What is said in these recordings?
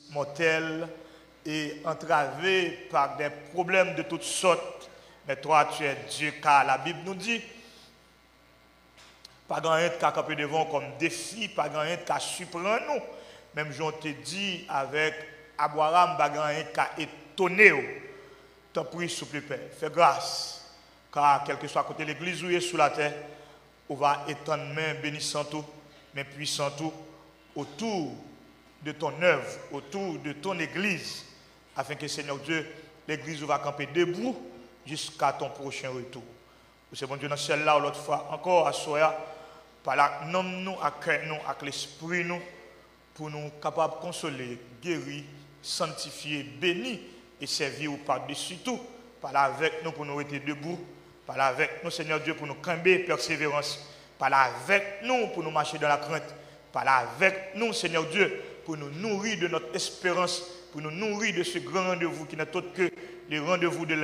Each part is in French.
mortels et entravés par des problèmes de toutes sortes. Mais toi, tu es Dieu, car la Bible nous dit, pas grand chose qui a campé devant comme défi, pas grand chose qui a surpris nous. Même j'en te dit avec Abraham, pas grand chose qui a étonné. T'en prie, s'il te plaît, fais grâce, car quel que soit côté l'église ou est sous la terre, on va étendre main bénissante, main puissante autour de ton œuvre, autour de ton église, afin que Seigneur Dieu, l'église va camper debout jusqu'à ton prochain retour. C'est bon Dieu dans celle-là ou l'autre fois, encore à soi, par la nom nous, à cœur nous, avec l'esprit nous, pour nous capables de consoler, guérir, sanctifier, bénir et servir par-dessus tout. Parler avec nous pour nous rester debout. Parler avec nous, Seigneur Dieu, pour nous camber, persévérance. Parler avec nous pour nous marcher dans la crainte. Parler avec nous, Seigneur Dieu, pour nous nourrir de notre espérance, pour nous nourrir de ce grand rendez-vous qui n'est autre que le rendez-vous de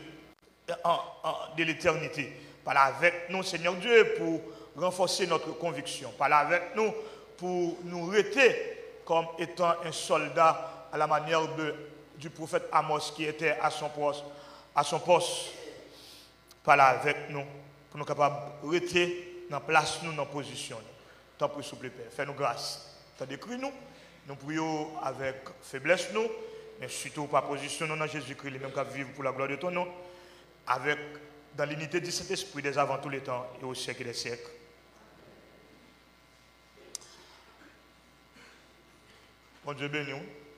l'éternité. Parler avec nous, Seigneur Dieu, pour renforcer notre conviction. Parler avec nous pour nous rester comme étant un soldat à la manière du prophète Amos qui était à son poste. Parler avec nous pour nous capables de rester dans place, nous, dans position. Tant pour souple Père, fais-nous grâce. Tant décrit nous prions avec faiblesse, nous, mais surtout par position, nous, dans Jésus-Christ, les mêmes qui vivent pour la gloire de ton nom, avec, dans l'unité du Saint-Esprit, dès avant tous les temps et au siècle des siècles. Bon Dieu béni.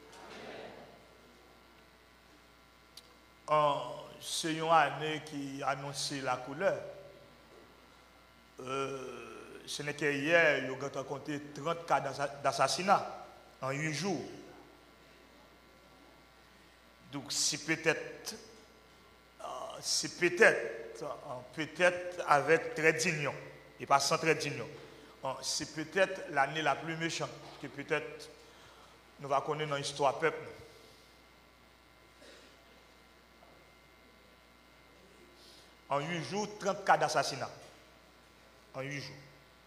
C'est une année qui annonçait la couleur. Ce n'est qu'hier, il y a compté 30 cas d'assassinat en 8 jours. Donc c'est peut-être avec trait d'union, et pas sans trait d'union. C'est peut-être l'année la plus méchante que peut-être nous va connaître dans l'histoire peuple. En 8 jours, 30 cas d'assassinat. En 8 jours.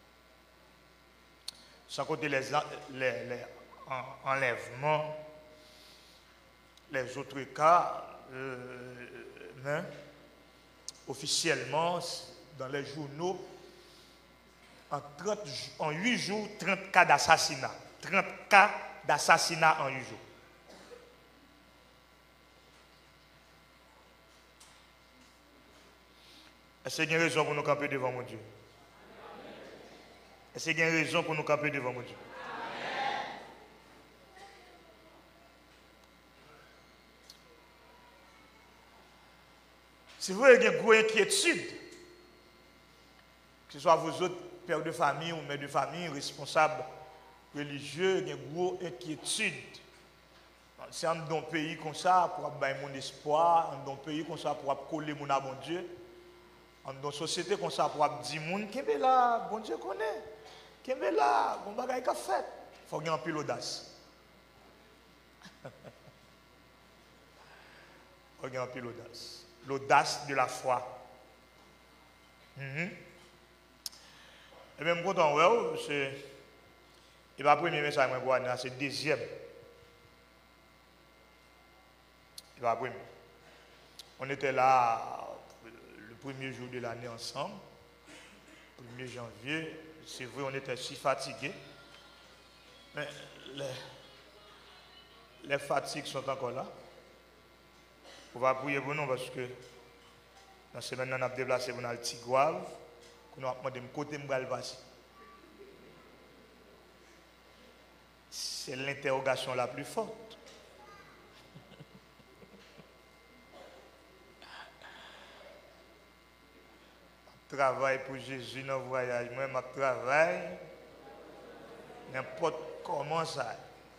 Sans compter les enlèvements, les autres cas, mais officiellement, dans les journaux, en 8 jours, 30 cas d'assassinat. 30 cas d'assassinat en 8 jours. Est-ce qu'il y a une raison pour nous camper devant mon Dieu? Est-ce qu'il y a une raison pour nous camper devant mon Dieu? C'est vrai qu'il y a une grosse inquiétude, que ce soit vous autres, pères de famille ou mères de famille, responsables religieux, il y a une grosse inquiétude. C'est dans un pays comme ça, pour avoir mon espoir, dans un pays comme ça, pour coller mon bon Dieu. Dans une société comme ça, pour dire moun qui est là, bon Dieu connaît, qui est là, bon bagay qu'a fait. Il faut gagner un peu l'audace. Il faut gagner un peu l'audace. L'audace de la foi. Et même quand on voit, c'est pas le premier message que je c'est le deuxième. Il va premier. On était là le premier jour de l'année ensemble, 1er janvier. C'est vrai, on était si fatigués. Mais les fatigues sont encore là. On va prier pour nous parce que dans la semaine, on a déplacé pour le Tigouave. On a demandé côté de passer. C'est l'interrogation la plus forte. Travail pour Jésus dans le voyage. Moi, je travaille n'importe comment ça.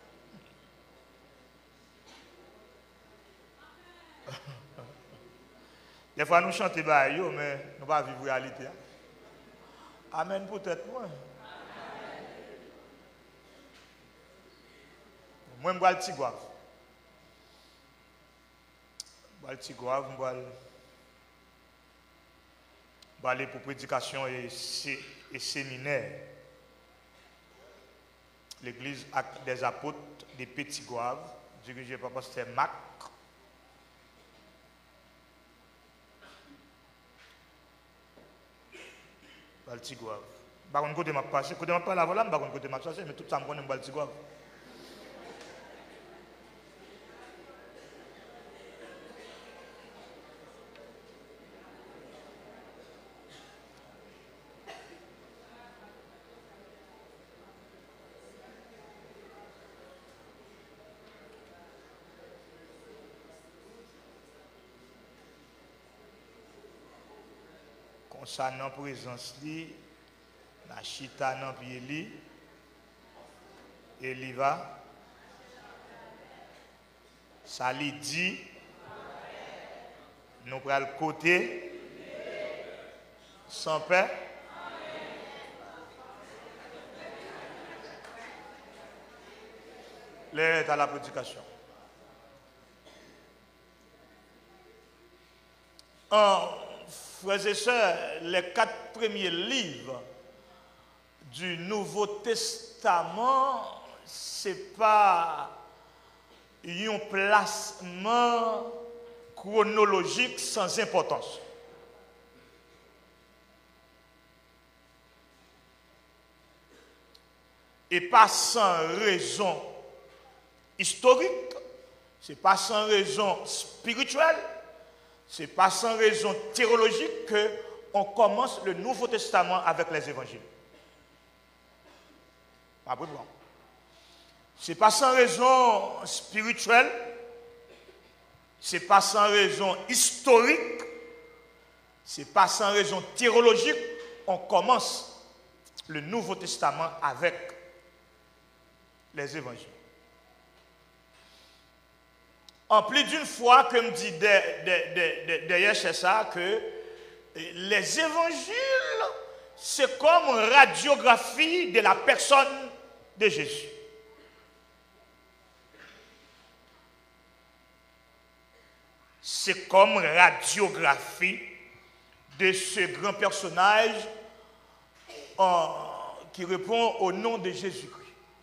Des fois, nous chantons, mais nous ne pas vivre la réalité. Amen, peut-être moi. Moi, je vais aller à Tigouave. Je vais aller pour prédication et séminaire. l'église des apôtres des Petits Goaves, dirigée par pasteur Mac. Petit Goave. Par contre, côté m'a passé, côté m'a pas la voilà, par contre côté m'a passé, mais tout ça me connaît Petit Goave. Concernant la présence, la chita dans pied li, et il va, ça lui dit, nous prenons le côté, sans paix. L'air est à la prédication. Frères et sœurs, les 4 premiers livres du Nouveau Testament, ce n'est pas un placement chronologique sans importance. Et pas sans raison historique, ce n'est pas sans raison spirituelle, ce n'est pas sans raison théologique qu'on commence le Nouveau Testament avec les évangiles. Ce n'est pas sans raison spirituelle, ce n'est pas sans raison historique, ce n'est pas sans raison théologique, on commence le Nouveau Testament avec les évangiles. En plus d'une fois, comme dit derrière chez ça, que les évangiles, c'est comme une radiographie de la personne de Jésus. C'est comme une radiographie de ce grand personnage qui répond au nom de Jésus-Christ.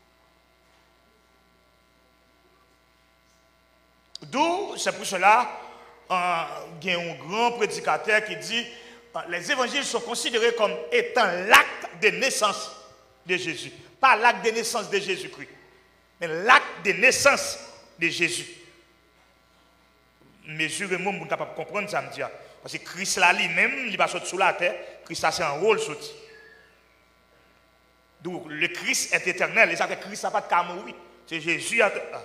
D'où, c'est pour cela, il y a un grand prédicateur qui dit les évangiles sont considérés comme étant l'acte de naissance de Jésus. Pas l'acte de naissance de Jésus-Christ, mais l'acte de naissance de Jésus. Mesurez-moi pour capable comprendre ça, me dit. Parce que Christ là lui-même, il va sortir sous la terre, Christ a c'est un rôle sorti. D'où le Christ est éternel, et ça fait Christ n'a pas de cas mourir. C'est Jésus.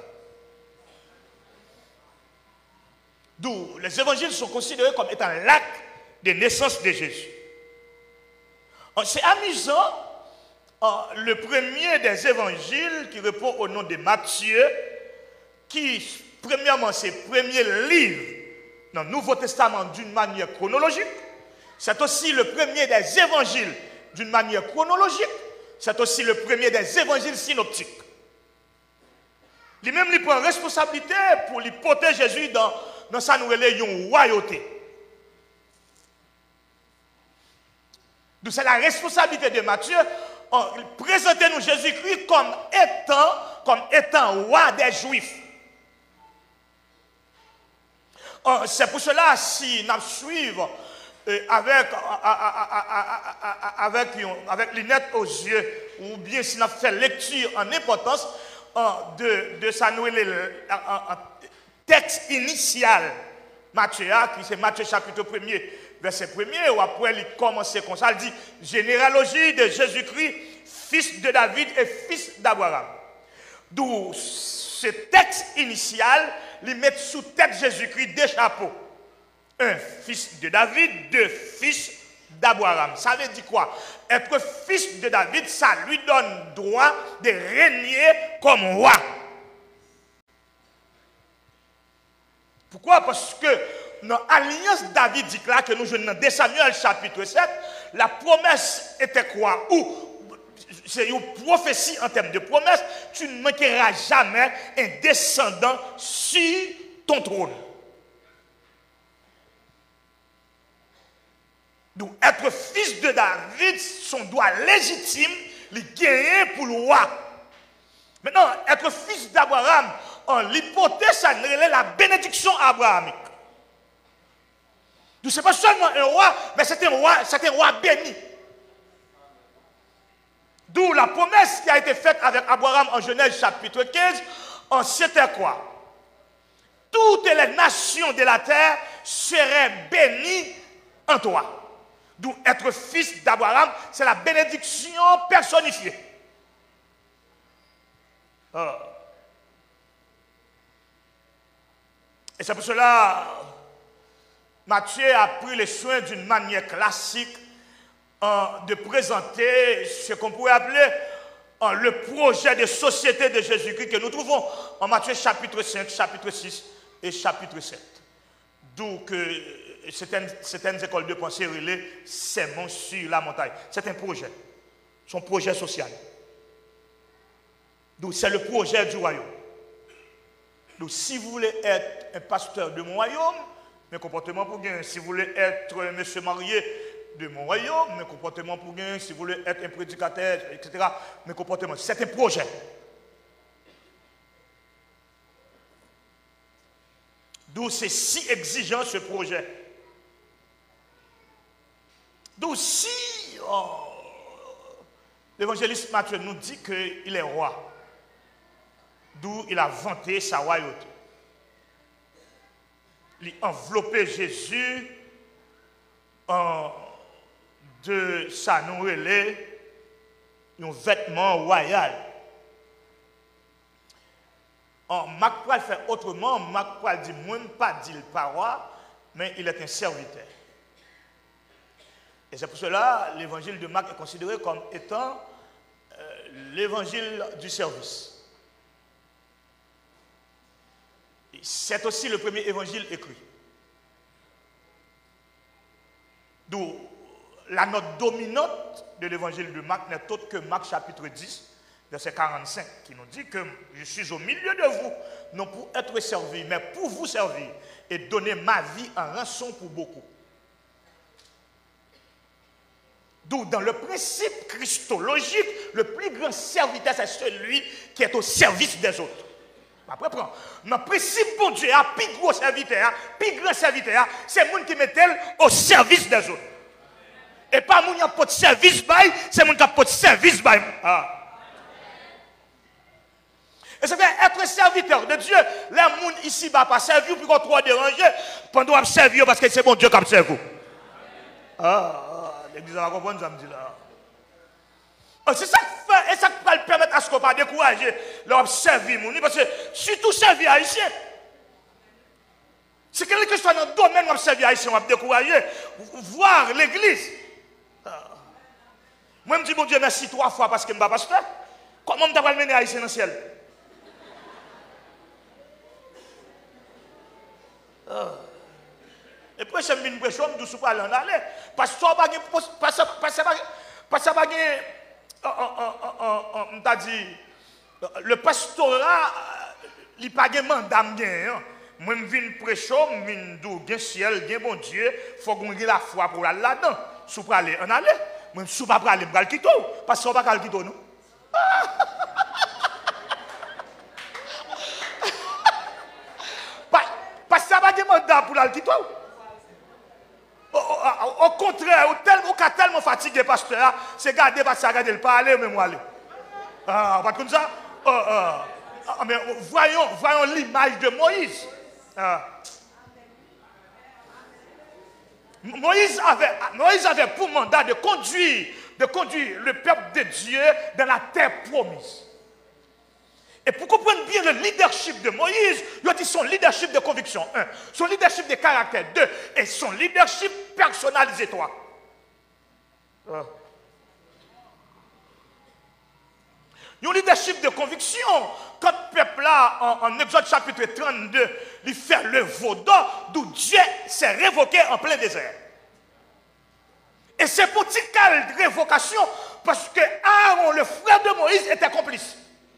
D'où les évangiles sont considérés comme étant l'acte de naissance de Jésus. C'est amusant, le premier des évangiles qui répond au nom de Matthieu, qui premièrement c'est le premier livre dans le Nouveau Testament d'une manière chronologique, c'est aussi le premier des évangiles d'une manière chronologique, c'est aussi le premier des évangiles synoptiques. Lui-même, il prend responsabilité pour lui porter Jésus dans sa nouvelle royauté. Donc c'est la responsabilité de Matthieu, présenter nous Jésus-Christ comme étant roi des Juifs. C'est pour cela, si nous suivons avec lunettes aux yeux, ou bien si nous faisons lecture en importance de sa nouvelle texte initial, Matthieu, qui c'est Matthieu chapitre 1er, verset 1er, ou après il commence comme ça, il dit généalogie de Jésus-Christ, fils de David et fils d'Abraham. D'où ce texte initial, il met sous tête Jésus-Christ deux chapeaux. Un fils de David, deux fils d'Abraham. Ça veut dire quoi? Être fils de David, ça lui donne droit de régner comme roi. Pourquoi? Parce que dans l'alliance davidique là que nous jouons dans 2 Samuel chapitre 7, la promesse était quoi? Ou c'est une prophétie en termes de promesse, tu ne manqueras jamais un descendant sur ton trône. Donc être fils de David, son droit légitime, il gagne pour le roi. Maintenant, être fils d'Abraham, en l'hypothèse, ça relève la bénédiction abrahamique. Donc, ce n'est pas seulement un roi, mais c'est un roi béni. D'où la promesse qui a été faite avec Abraham en Genèse chapitre 15, en c'était quoi? Toutes les nations de la terre seraient bénies en toi. D'où être fils d'Abraham, c'est la bénédiction personnifiée. Et c'est pour cela Matthieu a pris les soins d'une manière classique de présenter ce qu'on pourrait appeler le projet de société de Jésus-Christ que nous trouvons en Matthieu chapitre 5, chapitre 6 et chapitre 7. D'où que certaines écoles de pensée relèvent sermon sur la montagne. C'est un projet, son projet social. Donc c'est le projet du royaume. Donc si vous voulez être un pasteur de mon royaume, mes comportements pour gagner. Si vous voulez être un monsieur marié de mon royaume, mes comportements pour gagner. Si vous voulez être un prédicateur, etc., mes comportements. C'est un projet. D'où c'est si exigeant ce projet. D'où si l'évangéliste Matthieu nous dit qu'il est roi. D'où il a vanté sa royauté. Il a enveloppé Jésus de sa nouvelle, un vêtement royal. Marc Pral fait autrement. Marc Pral dit, moi, pas dit le roi, mais il est un serviteur. Et c'est pour cela l'évangile de Marc est considéré comme étant l'évangile du service. C'est aussi le premier évangile écrit. D'où la note dominante de l'évangile de Marc n'est autre que Marc chapitre 10, verset 45, qui nous dit que je suis au milieu de vous, non pour être servi, mais pour vous servir et donner ma vie en rançon pour beaucoup. D'où dans le principe christologique, le plus grand serviteur, c'est celui qui est au service des autres. Après, prends. Dans le principe, bon Dieu, le plus gros serviteur, le plus grand serviteur, c'est le monde qui met au service des autres. Et pas le monde qui a pas de service, c'est le monde qui a pas de service. Et ça fait être serviteur de Dieu. Les gens ici ne va pas servir pour qu'on soit dérangé pendant qu'on servir parce que c'est bon Dieu qui a servi. L'église va comprendre ça, me dit là. C'est ça qui fait, et ça qui va permettre à ce qu'on ne pas décourager leur servir, parce que surtout servir haïtien. Si quelqu'un soit dans le domaine de servir haïtien, on va décourager, voir l'église. Moi, je me dis, bon Dieu, merci 3 fois parce que je ne suis pas pasteur. Comment je vais mener haïtien dans le ciel? Et puis, je me dis, je ne suis pas allé en aller. Parce que on t'a dit, le pastorat, il n'y a pas de mandat. Moi, je viens prêcher, je viens du ciel, du bon Dieu, il faut qu'on ait la foi pour aller là-dedans. Si vous aller, on allait. Moi, je ne suis pas aller, je vais le quitter. Parce que vous ne pouvez pas le quitter, non? Parce que ça va de mandat pour le quitter. Au contraire, au cas tellement fatigué, pasteur, c'est garder parce que ça garde le pas aller, même aller. Pas comme ça. Mais voyons l'image de Moïse. Moïse avait pour mandat de conduire le peuple de Dieu dans la terre promise. Et pour comprendre bien le leadership de Moïse, il y a dit son leadership de conviction, 1, son leadership de caractère, 2, et son leadership personnalisé, 3. Un leadership de conviction, quand le peuple là, en Exode chapitre 32, il fait le vaudor, d'où Dieu s'est révoqué en plein désert. Et c'est pour cette révocation, parce que Aaron, le frère de Moïse, était complice.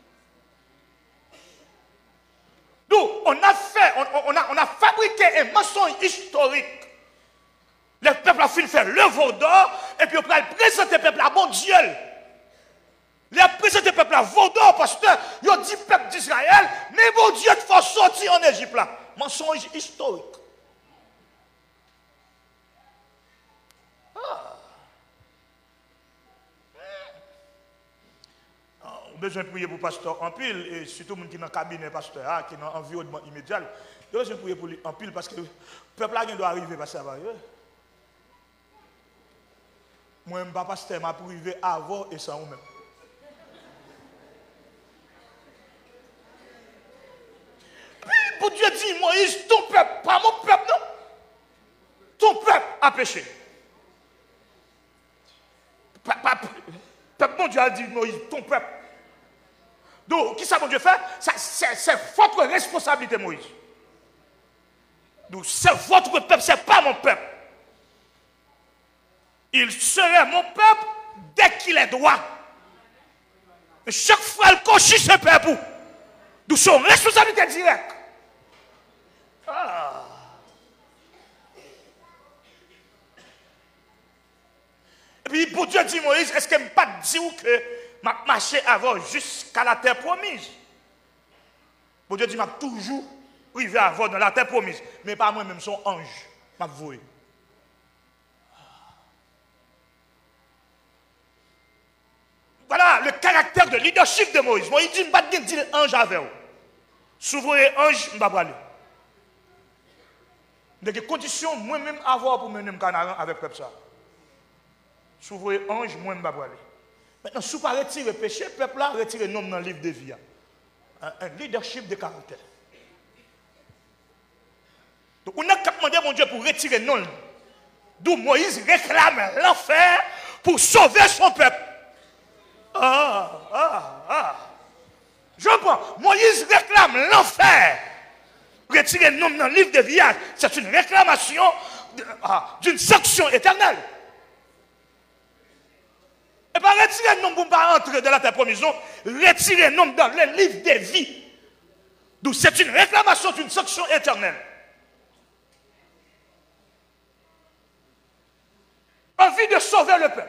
Donc, on a fabriqué un mensonge historique. Le peuple a fait le vaudor, et puis on a présenté le peuple à bon Dieu. Il a présenté le peuple là, vaudor, pasteur, il a dit peuple d'Israël, mais bon Dieu te faut sortir en Égypte là. Mensonge historique. On a besoin de prier pour le pasteur en pile, et surtout les gens qui sont dans le cabinet pasteur, qui sont dans l'environnement immédiat. Il a besoin de prier pour lui en pile parce que le peuple là doit arriver parce que ça va arriver. Moi, je ne suis pas pasteur, je suis privé avant et sans vous-même. Puis, pour Dieu dit, Moïse, ton peuple, pas mon peuple, non. Ton peuple a péché. Peuple, mon Dieu a dit, Moïse, ton peuple. Donc, qui ça, mon Dieu fait? C'est votre responsabilité, Moïse. Donc, c'est votre peuple, ce n'est pas mon peuple. Il serait mon peuple dès qu'il est droit. Mais chaque fois, il coche ce peuple. D'où son responsabilité directe. Ah. Et puis, pour Dieu dit Moïse, est-ce que je ne pas dire que je marché avant jusqu'à la terre promise? Pour Dieu dit, je toujours arrivé avant dans la terre promise. Mais pas moi-même, son ange. Je voué. Voilà le caractère de leadership de Moïse. Moïse dit, je ne vais pas dire ange avec vous. Souverain ange, je ne vais pas aller. De quelles conditions moi-même avoir pour mener le canard avec le peuple ça? Souverain ange, moi, je ne vais pas aller. Maintenant, si vous ne pas retirer le péché, le peuple là retire le nom dans le livre de vie. Un leadership de caractère. Donc, on a demandé mon Dieu pour retirer le nom. D'où Moïse réclame l'enfer pour sauver son peuple. Je prends. Moïse réclame l'enfer. Retirer le nom dans le livre de vie, c'est une réclamation d'une sanction éternelle. Et pas retirer le nom pour ne pas entrer dans la terre promise, retirer le nom dans le livre de vie. Donc c'est une réclamation d'une sanction éternelle. Envie de sauver le peuple.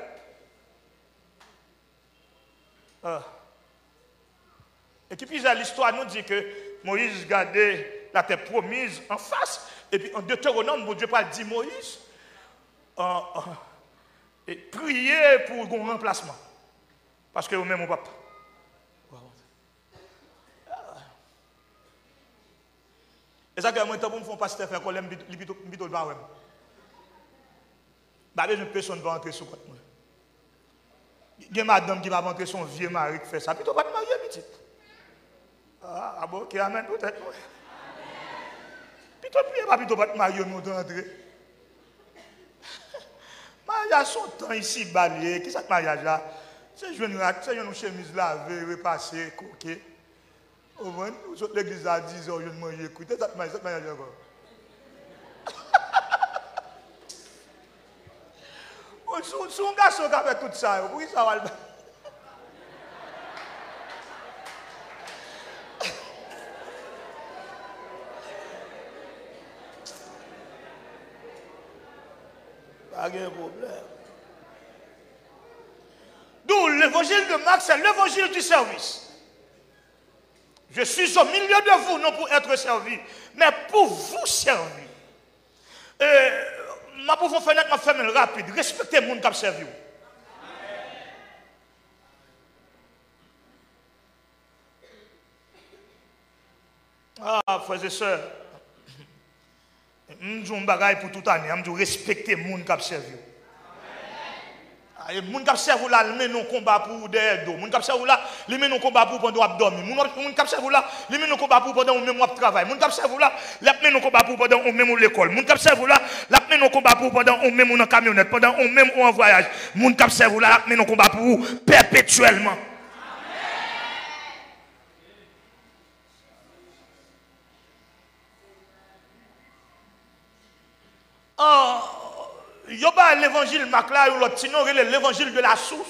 Et puis l'histoire nous dit que Moïse gardait la terre promise en face. Et puis en Deutéronome, mon Dieu parle dit Moïse, et prier pour un remplacement. Parce que vous-même, mon papa. Et ça, que moi, je me fais pasteur faire qu'on l'aime plutôt le barème. Une personne va entrer sur moi. Il y a une madame qui va rentrer son vieux mari qui fait ça. Plutôt pas de marier, petit. Ah bon, qui amène peut-être. Plutôt pas de marier, nous d'entrer. Mariage son temps ici, balayé. Qui est ce mariage là? C'est une chemise lavée, repassée, coquée. Au moins, l'église a 10 heures, je ne mange écoutez, c'est ce mariage encore. Si un garçon qui a fait tout ça, pourquoi ça va le faire? Pas de problème. D'où l'évangile de Marc, c'est l'évangile du service. Je suis au milieu de vous, non pour être servi, mais pour vous servir. Ma pauvre fenêtre m'a fait rapide. Respectez le monde qui a servi. Ah, frères et sœurs, je dis un bagage pour toute année. Je dis respectez le monde qui a servi. Les gens qui servent là, ils mènent un combat pour derrière dos. Les gens qui servent là, ils mènent un combat pour pendant qu'ils dorment. Les gens qui servent là, ils mènent un combat pour pendant qu'ils même travaillent. Les gens qui servent là, ils mènent un combat pour pendant qu'ils même l'école. Les gens qui servent là, ils mènent un combat pour pendant qu'ils même en camionnette, pendant qu'ils même en voyage. Les gens qui servent là, ils mènent un combat pour vous perpétuellement. Il y a l'évangile Marc là, ou l'autre, sinon l'évangile de la source.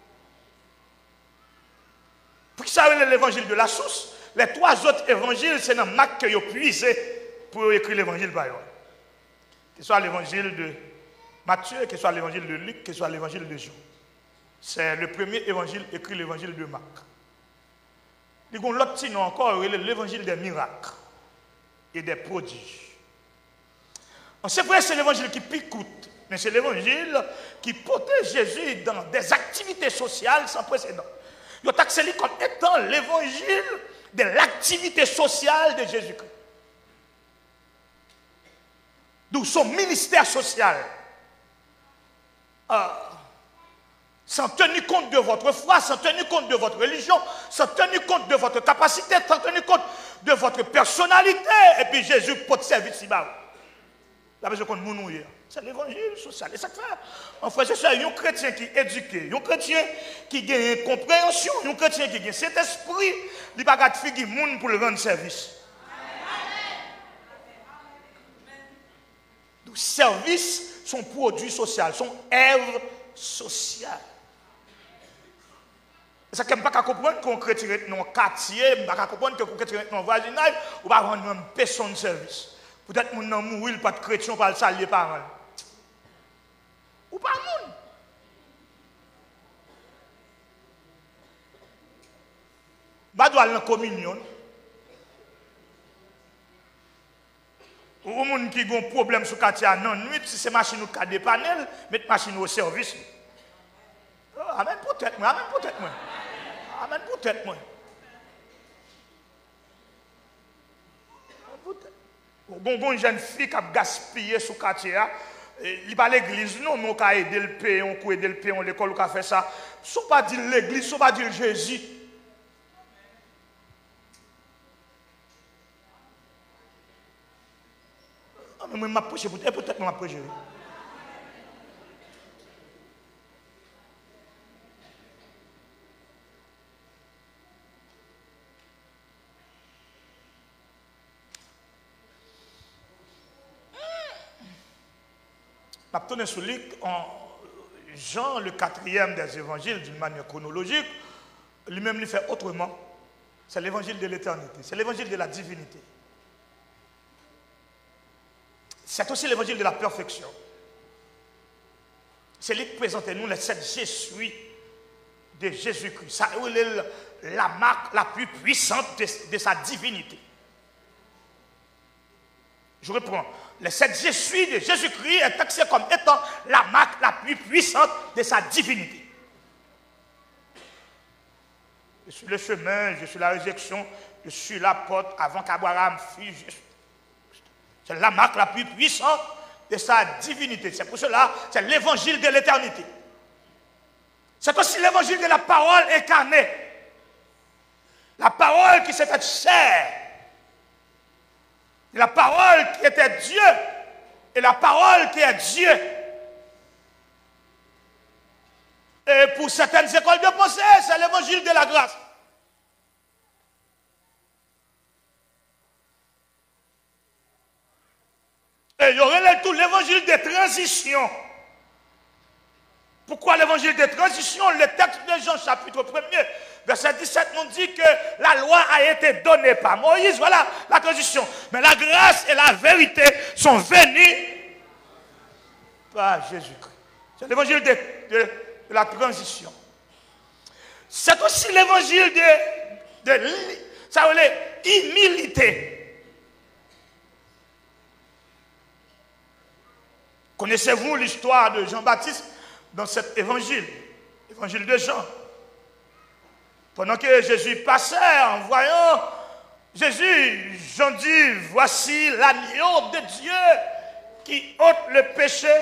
Pour qui ça l'évangile de la source? Les trois autres évangiles, c'est dans Marc que vous puisez pour écrire l'évangile par exemple. Que ce soit l'évangile de Matthieu, que ce soit l'évangile de Luc, que ce soit l'évangile de Jean. C'est le premier évangile écrit, l'évangile de Marc. Il y a l'autre nom encore, l'évangile des miracles et des prodiges. C'est vrai, c'est l'évangile qui picoute, mais c'est l'évangile qui protège Jésus dans des activités sociales sans précédent. Il est accéléré comme étant l'évangile de l'activité sociale de Jésus-Christ. D'où son ministère social. Sans tenir compte de votre foi, sans tenir compte de votre religion, sans tenir compte de votre capacité, sans tenir compte de votre personnalité. Et puis Jésus peut te servir si bas. La besoin qu'on nous hier. C'est l'évangile social. Et ça fait. En fait, c'est ça, un chrétien qui est éduqué, un chrétien qui a une compréhension, un chrétien qui a cet esprit, il ne peut pas faire des gens pour le rendre service. Donc, service, son produit social, son œuvre sociale. Ça ne pas comprendre qu'on chrétien est dans le quartier, ne pas comprendre qu'on chrétien est dans le voisinage, ou pas rendre une personne de service. Peut-être que mon nom mourir, pas de chrétien, pas de salier parole. Ou pas moun. Ba doit aller en communion. Ou moun qui a un problème sur le quartier non nuit, si c'est machine ou ka dépanel, mettre machine au service. Amen peut-être moi, amen peut-être moi. Amen peut-être moi. Bon jeune fille qui a gaspillé sur le quartier, il n'est pas l'église, non, mais on a aidé le pays, on a aidé le pays, on l'école, on a fait ça. Ce n'est pas dire l'église, ce n'est pas dire Jésus. Mais je vais prêcher, peut-être que je vais prêcher. Je vais tourner sur Luc en Jean, le 4e des évangiles, d'une manière chronologique. Lui-même, il fait autrement. C'est l'évangile de l'éternité. C'est l'évangile de la divinité. C'est aussi l'évangile de la perfection. C'est lui qui présente nous les 7 Jésuites de Jésus-Christ. Ça est la marque la plus puissante de sa divinité. Je reprends. Les 7 Jésuites de Jésus-Christ est taxé comme étant la marque la plus puissante de sa divinité. Je suis le chemin, je suis la résurrection, je suis la porte avant qu'Abraham fût juste. C'est la marque la plus puissante de sa divinité. C'est pour cela, c'est l'évangile de l'éternité. C'est aussi l'évangile de la parole incarnée. La parole qui s'est faite chair. La parole qui était Dieu et la parole qui est Dieu. Et pour certaines écoles de pensée, c'est l'évangile de la grâce. Et il y aurait tout l'évangile de transition. Pourquoi l'évangile de transition? Le texte de Jean chapitre 1er, verset 17 nous dit que la loi a été donnée par Moïse. Voilà la transition. Mais la grâce et la vérité sont venues par Jésus-Christ. C'est l'évangile de la transition. C'est aussi l'évangile de ça veut dire humilité. Connaissez-vous l'histoire de Jean-Baptiste dans cet évangile, l'évangile de Jean? Pendant que Jésus passait, en voyant Jésus, Jean dit, voici l'agneau de Dieu qui ôte le péché.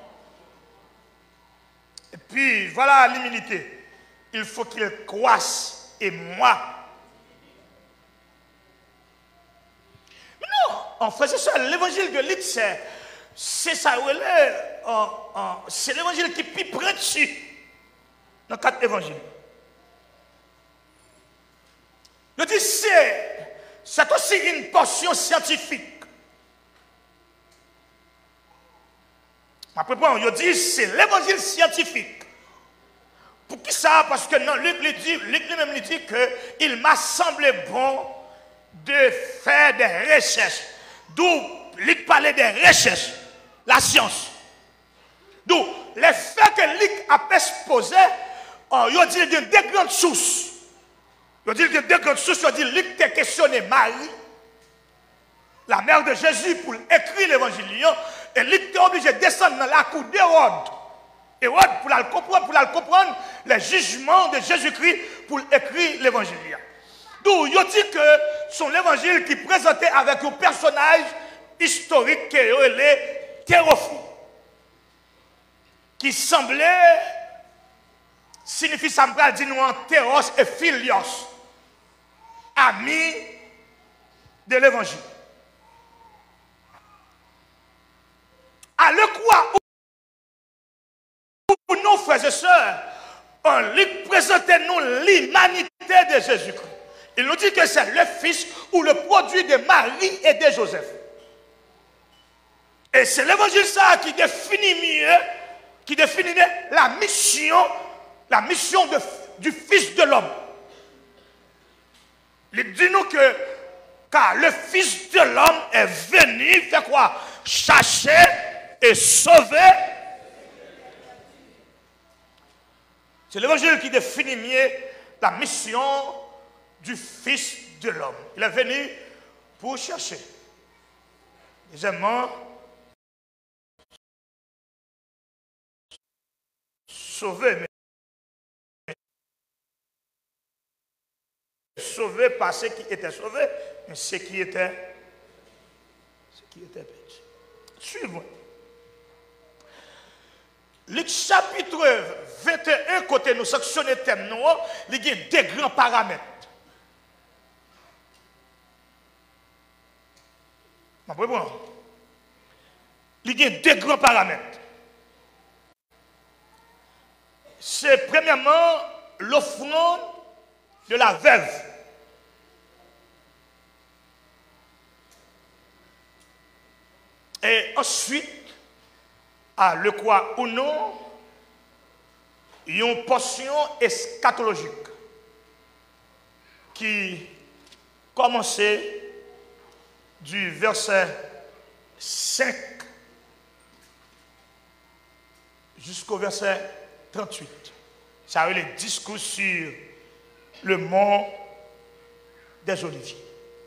Et puis, voilà l'humilité. Il faut qu'il croisse et moi. Mais non, en fait, c'est ça, l'évangile de Luc, c'est ça, c'est l'évangile qui pipe près dessus dans 4 évangiles. Je dis, c'est aussi une portion scientifique. Après, je dis, c'est l'évangile scientifique. Pour qui ça? Parce que non, Luc lui-même dit qu'il m'a semblé bon de faire des recherches. D'où Luc parlait des recherches, la science. D'où les faits que Luc a exposés il y a dit qu'il y a deux grandes sources. Il dit qu'il y a deux grandes sources. Il dit qu'il t'a questionné Marie, la mère de Jésus, pour écrire l'évangile. Et il était obligé de descendre dans la cour d'Hérode. Hérode, pour la comprendre, les jugements de Jésus-Christ pour écrire l'évangile. Donc, il dit que son évangile qui présentait avec un personnage historique qui est Théophile, qui semblait signifier, ça me dit nous en théos et philios, amis de l'évangile. À le quoi où nos frères et sœurs, on lui présentait nous l'humanité de Jésus-Christ. Il nous dit que c'est le fils ou le produit de Marie et de Joseph. Et c'est l'évangile ça qui définit mieux, qui définit la mission du Fils de l'homme. Il dit nous que car le Fils de l'homme est venu faire quoi? Chercher et sauver. C'est l'évangile qui définit mieux la mission du Fils de l'homme. Il est venu pour chercher. Deuxièmement, sauver. Sauvé par ceux qui étaient sauvés, mais ceux qui étaient perdus. Suivons. Le chapitre 21, côté nous sectionner thème noir, il y a deux grands paramètres. Il y a deux grands paramètres. C'est premièrement l'offrande de la veuve. Et ensuite, à le quoi ou non, il y a une portion eschatologique qui commençait du verset 5 jusqu'au verset 38. Ça a eu les discours sur le mont des Oliviers.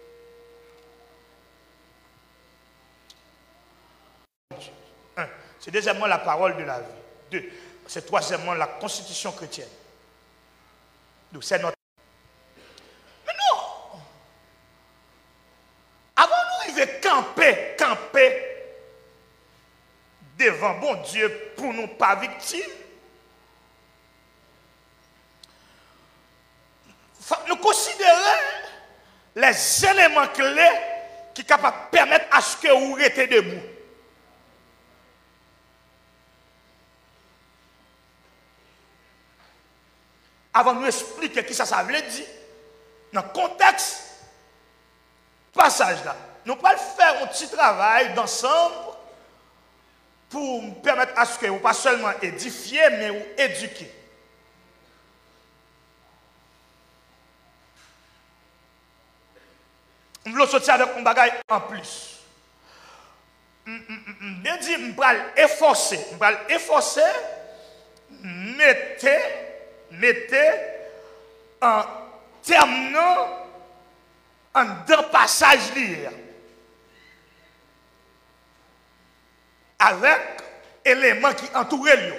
Un, c'est deuxièmement la parole de la vie. Deux, c'est troisièmement la constitution chrétienne. Donc c'est notre... Mais non! Avant nous arriver camper devant bon Dieu pour nous pas victimes, nous considérer les éléments clés qui sont capables de permettre à ce que vous restez debout. Avant de nous expliquer qui ça veut dire, dans le contexte, passage là, nous allons faire un petit travail d'ensemble pour permettre à ce que vous pas seulement édifier, mais vous éduquer. Je veux sortir avec un bagage en plus. Bien dit, je vais efforcer, mettez en terminant en deux passages lire. Avec éléments qui entourent lui.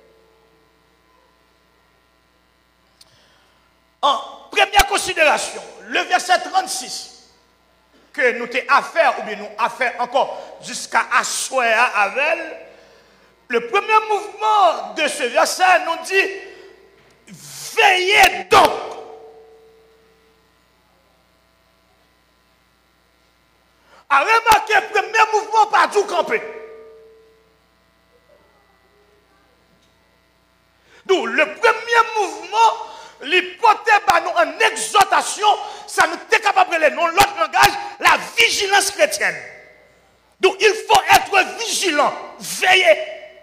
En première considération, le verset 36. Que nous avons affaire, ou bien nous affaire encore jusqu'à asseoir avec elle, le premier mouvement de ce verset nous dit veillez donc. À remarquer le premier mouvement par tout camper. Donc le premier mouvement, l'hypothèse nous en exhortation, ça nous est capable de les non l'autre langage, la vigilance chrétienne. Donc il faut être vigilant, veiller.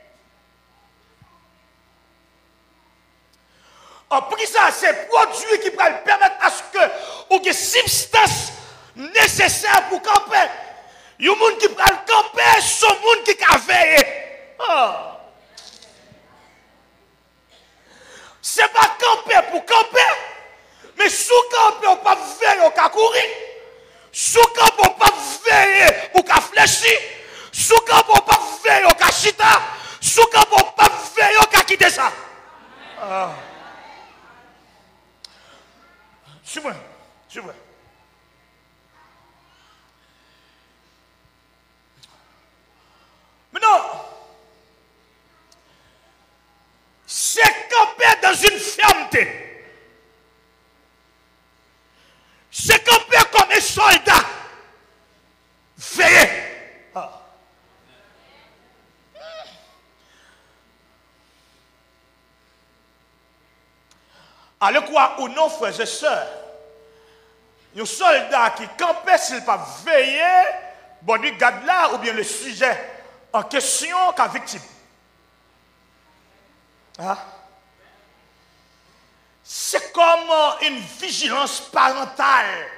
En pris ça, c'est produit qui va permettre à ce que, ou que substance nécessaire pour camper, il y a des gens qui va camper, ce monde qui va veiller. Oh. Ce n'est pas camper pour camper. Mais sous camper, on ne peut pas veiller au cas courir. Sous camper, on ne peut pas veiller au cas fléchir. Sous camper, on ne peut pas veiller au cas chita. Sous camper, on ne peut pas veiller au cas quitter ça. C'est vrai. C'est vrai. Mais non. C'est camper dans une fermeté. C'est camper comme un soldat. Veillez. Allez quoi ou non, frères et sœurs, un soldat qui campait s'il pas veillé, bon, il garde là ou bien le sujet en question qu'à victime. C'est comme une vigilance parentale.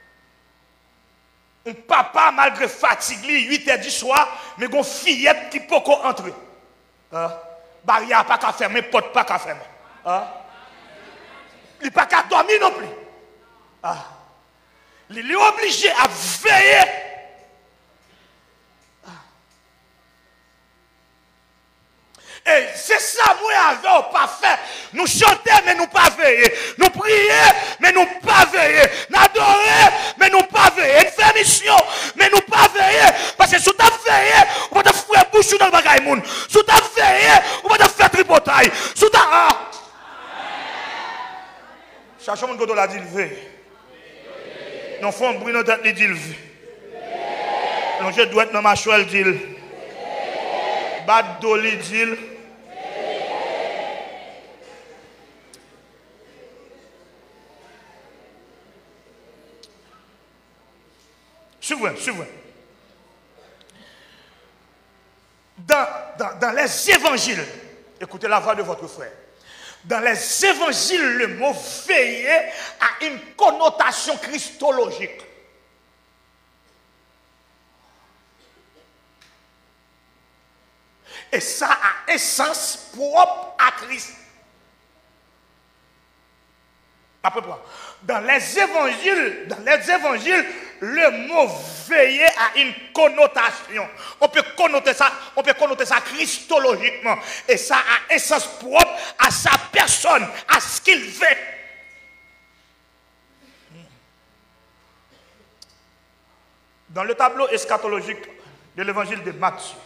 Un papa, malgré fatigué, 8 h du soir, mais une fillette qui peut entrer. Barrière pas qu'à fermer, porte pas qu'à fermer. Il n'est pas qu'à dormir non plus. Il est obligé à veiller. Et c'est ça, moi, avec pas fait. Nous chanter, mais nous pas veiller. Nous prier, mais nous pas veiller. Nous adorer, mais nous pas veiller. Nous faire mission, mais nous pas veiller. Parce que si tu as veillé, on va te faire bouche dans le bagage monde. Si tu as veillé, on va te faire tripotaille. Si tu as... Cherchons mon godo la dit levé. Non, font un bruit dans tête, dit levé. Non, je dois être dans ma chouelle, dit Bad Dolly, dit Suivez. Dans les évangiles, écoutez la voix de votre frère. Dans les évangiles, le mot veiller a une connotation christologique. Et ça a un sens propre à Christ. Dans les évangiles, le mot veiller a une connotation. On peut connoter ça christologiquement. Et ça a un sens propre à sa personne, à ce qu'il fait. Dans le tableau eschatologique de l'évangile de Matthieu,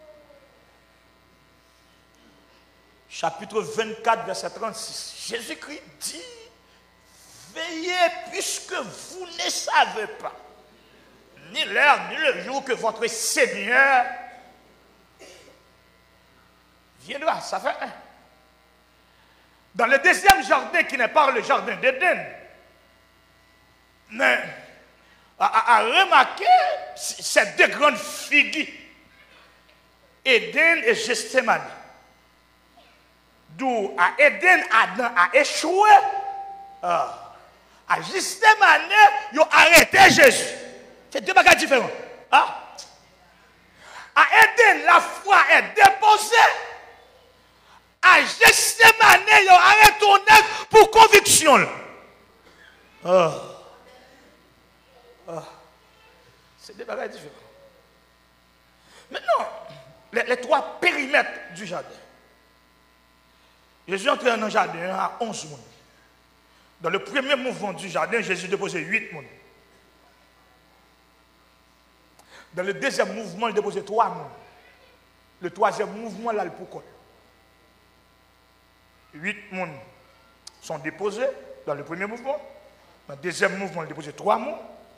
chapitre 24, verset 36, Jésus-Christ dit: veillez puisque vous ne savez pas ni l'heure ni le jour que votre Seigneur viendra. Ça fait un. Dans le deuxième jardin qui n'est pas le jardin d'Éden, mais à remarquer ces deux grandes figures, Éden et Gethsémani. D'où à Éden, Adam a échoué. À Gethsémani, ils ont arrêté Jésus. C'est deux bagages différents. À Éden, la foi est déposée. À Gethsémani, ils ont arrêté pour conviction. C'est deux bagages différents. Maintenant, les trois périmètres du jardin. Jésus entré dans le jardin à 11 personnes. Dans le premier mouvement du jardin, Jésus déposait 8 personnes. Dans le deuxième mouvement, il déposait 3 personnes. Le troisième mouvement, là, le pourquoi. 8 personnes sont déposés dans le premier mouvement. Dans le deuxième mouvement, il déposait 3 personnes.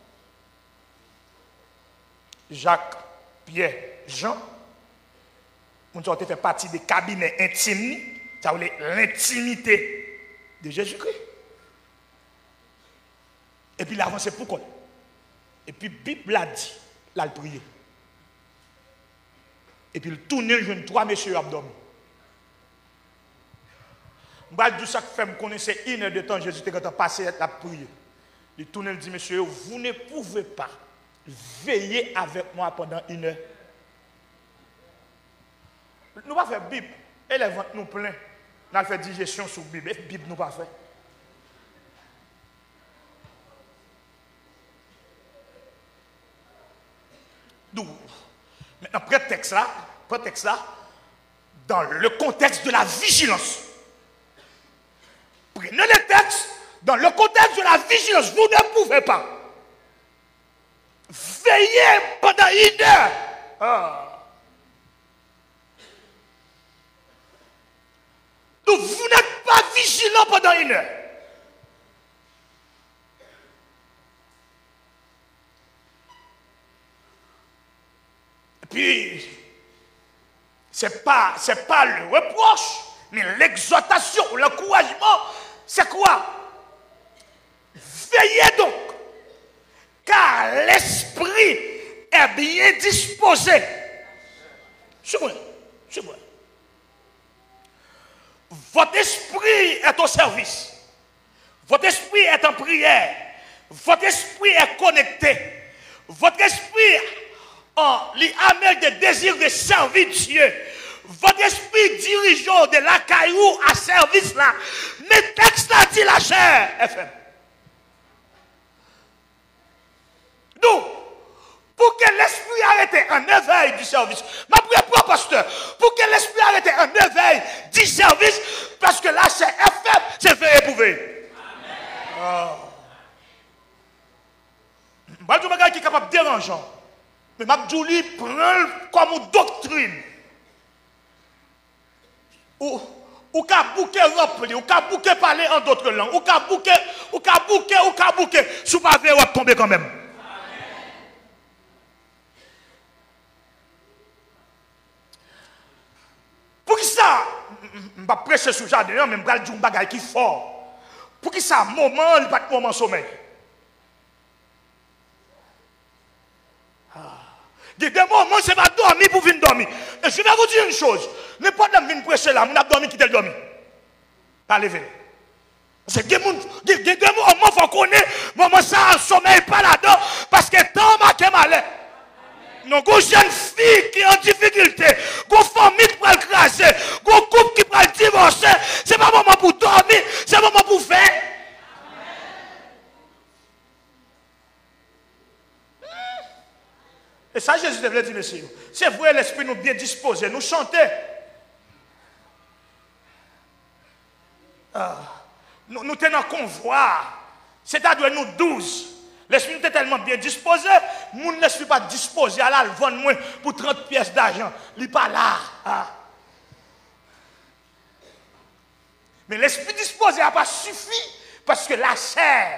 Jacques, Pierre, Jean. Nous avons fait partie des cabinets intimes. Ça veut dire l'intimité de Jésus-Christ. Et puis il a avancé pourquoi? Et puis la Bible a dit, là il priait. Et puis il tournait, je ne 3 messieurs abdomen. Je dis ça que fait me connaissait 1 heure de temps, Jésus était passé la prière. Il tournait, il dit, messieurs, vous ne pouvez pas veiller avec moi pendant 1 heure. Nous ne pouvons pas faire Bible. Et les ventes nous plein. On a fait digestion sur la Bible. La Bible nous pas fait. D'où? Maintenant, prétexte là, dans le contexte de la vigilance. Prenez le texte dans le contexte de la vigilance. Vous ne pouvez pas veiller pendant 1 heure. Donc vous n'êtes pas vigilant pendant 1 heure. Et puis, c'est pas le reproche, mais l'exhortation, l'encouragement, c'est quoi? Veillez donc, car l'esprit est bien disposé. C'est vrai. Votre esprit est au service. Votre esprit est en prière. Votre esprit est connecté. Votre esprit lui amène des désirs de servir Dieu. Votre esprit dirigeant de la caillou à service là. Mais texte là dit la chair, FM. Donc, pour que l'esprit arrête un éveil du service. Ma prière pour pasteur, pour que l'esprit arrête un éveil du service, parce que là c'est FM, c'est fait éprouver. Je ne qui est capable de déranger. Mais Mabdouli prend comme une doctrine. Ou qu'à bouquer rempli, ou qu'à bouquer parler en d'autres langues, ou qu'à bouquer, sous pas ver, ou tomber quand même. Pour qui ça, je ne vais pas prêcher sur le jardin, mais je vais dire un bagage qui est fort. Pour qui ça, moment, il n'y a pas de moment sommeil. Il y a des moments, c'est pas dormir pour venir dormir. Et je vais vous dire une chose. N'importe qui vient prêcher là, on a dormi, qui t'a dormi. Pas lever. C'est des moments, il faut connaître, moment ça, sommeil pas là-dedans, parce que tant marqué malheur. Donc, une jeune fille qui est en difficulté, une famille qui va écraser, un couple qui va divorcer, c'est pas moment pour dormir, c'est moment pour faire. Et ça, Jésus devait dire, monsieur, c'est vrai, l'esprit nous bien disposé, nous chanter. Nous tenons convoi, c'est-à-dire nous 12. L'esprit était tellement bien disposé, nous ne suis pas disposé à la vendre moins pour 30 pièces d'argent. Il n'est pas là. Mais l'esprit disposé n'a pas suffi parce que la chair.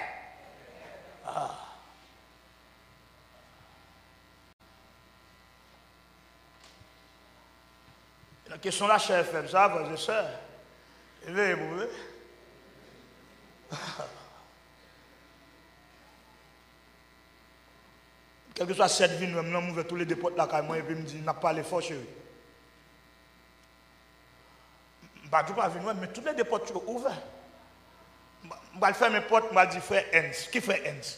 La question de la chair, fait ça, frères et sœurs. Éveillez-vous. Quel que soit cette vie, nous avons tous les déports là, et puis me dit, n'a pas l'effort, chérie. Je ne vais pas venir, mais tous les déports sont ouverts. Je vais faire mes portes, je vais dire, frère Hens. Qui fait Hens?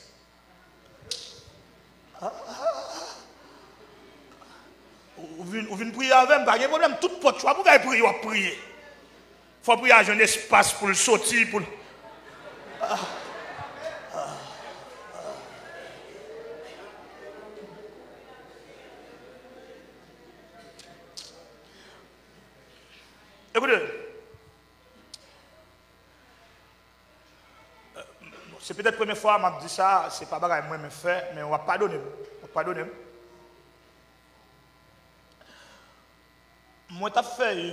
Vous venez prier avec moi, pas de problème, toute porte, vous pouvez prier, vous prier. Il faut prier à un espace pour le sortir, pour. Écoutez, c'est peut-être la première fois que je dis ça, c'est pas pareil, moi, mais on va pardonner. Moi, j'ai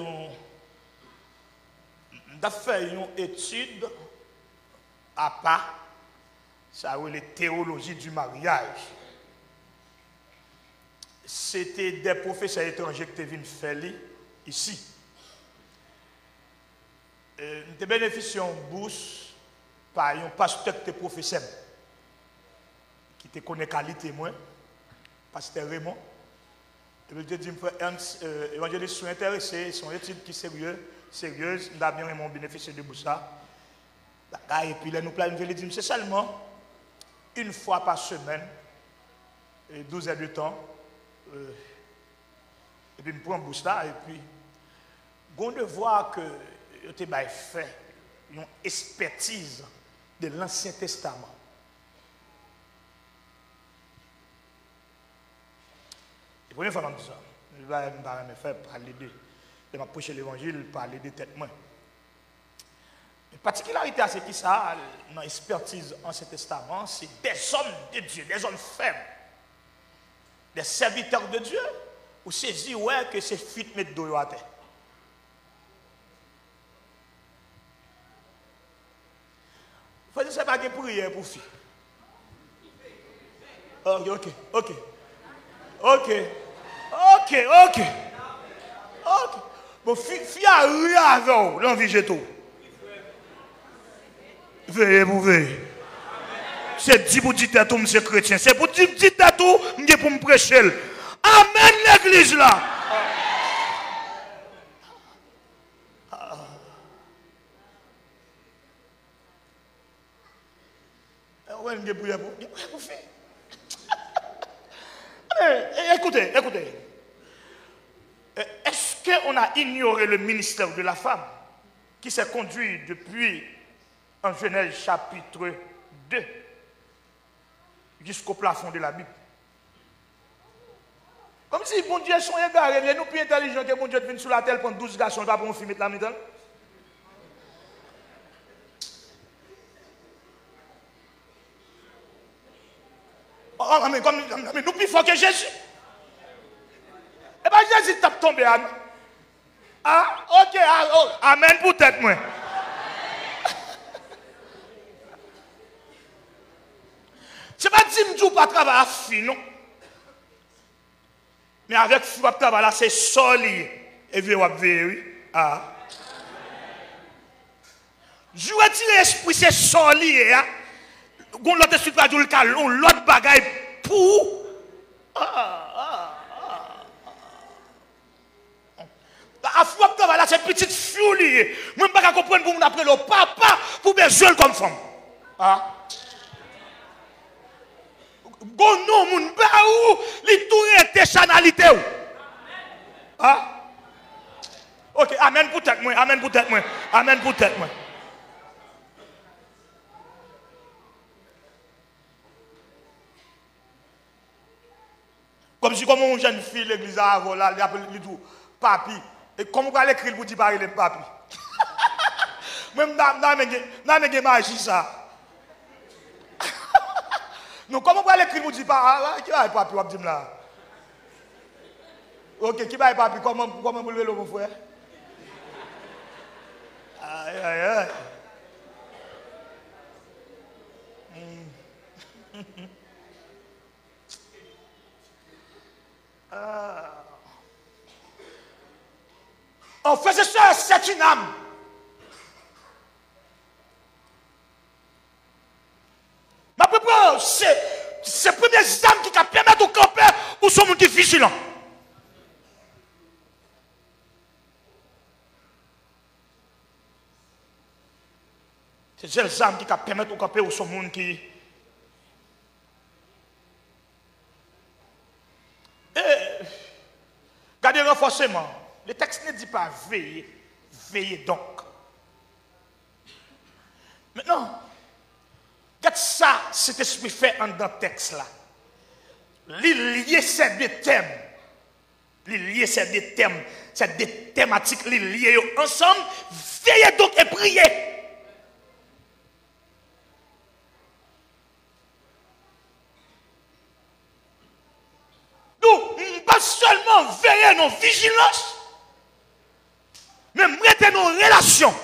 fait une étude à part, ça veut dire théologie du mariage. C'était des professeurs étrangers qui viennent faire ici. Nous bénéficié d'une bourse par un pasteur qui était professeur, qui te connaît qualité moins, pasteur Raymond. Je veux dire, les évangélistes sont intéressés, sont études qui sont sérieuses, nous avons bien bénéficié de ça. Et puis là, nous planifions, c'est seulement une fois par semaine, 12 heures de temps, et puis nous prenons ça, et puis, on de voir que ils ont fait une expertise de l'Ancien Testament. La première fois que je dis ça, je vais me faire parler de. Je vais prêcher l'évangile, parler de tête moi. La particularité à ce qui ça, dans l'expertise Ancien Testament, c'est des hommes de Dieu, des hommes faibles, des serviteurs de Dieu, ou saisir ouais, que c'est fuite mettre d'eau à terre. Il faut dire que ce n'est pas une prière pour filles. Ok. Bon, fille a rien avec l'envie de tout. Veillez pour veiller. C'est dit pour dire à tout, monsieur chrétien. C'est pour dire à tout, pour me prêcher. Amen l'église là. Écoutez. Est-ce qu'on a ignoré le ministère de la femme qui s'est conduit depuis en Genèse chapitre 2 jusqu'au plafond de la Bible? Comme si bon Dieu sont égarés, nous plus intelligents que bon Dieu vienne sur la terre prendre 12 garçons pas pour un film de la mi-temps. Mais nous plus forts que Jésus. Et bien Jésus tape tombé. Ah, ok, amen pour tête moi. C'est pas dire que pas travailler à fi, non. Mais avec le travail là, c'est solide. Et vous avez oui. Ah. Je retire l'esprit, c'est solide. Gon l'autre esprit pas le calon, l'autre bagaille pour. À fois que travail là, c'est petite fille. Moi, je ne peux pas comprendre pour m'appeler le papa pour besoin comme femme. Ah. Bon non, mon ba ou, li tout était chanalité ou. Ah. Ok, amen pour tête moi, amen pour tête moi, amen pour tête moi. Comme si comme une jeune fille l'église avant là, il appelle tout papi. Et comment on va l'écrire pour dire parler le papi? Même dans mes magie ça. Non, comment on va l'écrire pour dire pas qui va papi ou dire là? Ok, qui va papi comment vous lever mon frère? Aïe. En fait, c'est une âme. Ma propre, c'est les premières âmes qui permettent au camper ou sont monde vigilant. C'est les âmes qui permettent au camper ou sont monde qui. Gardez renforcement. Le texte ne dit pas veillez, veillez donc. Maintenant, regarde ça, cet esprit fait en dans le texte là. Lier ces deux thèmes. Lier ces deux thèmes. Ces deux thématiques liées ensemble. Veillez donc et priez. Nous, pas seulement veiller nos vigilances, mais mettez nos relations.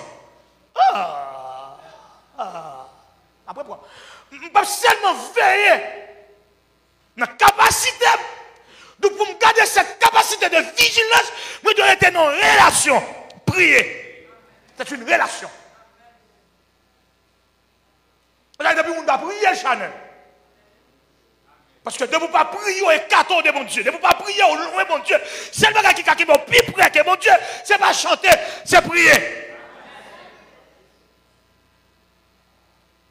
Après quoi? Pas seulement veiller dans la capacité, pour me garder cette capacité de vigilance, mais de mettre nos relations. Prier. C'est une relation. Là, depuis on doit prier, Chanel. Parce que de vous pas prier au écarton de mon Dieu, de vous pas prier au loin de mon Dieu, c'est le bagage qui est plus près que mon Dieu, c'est pas chanter, c'est prier.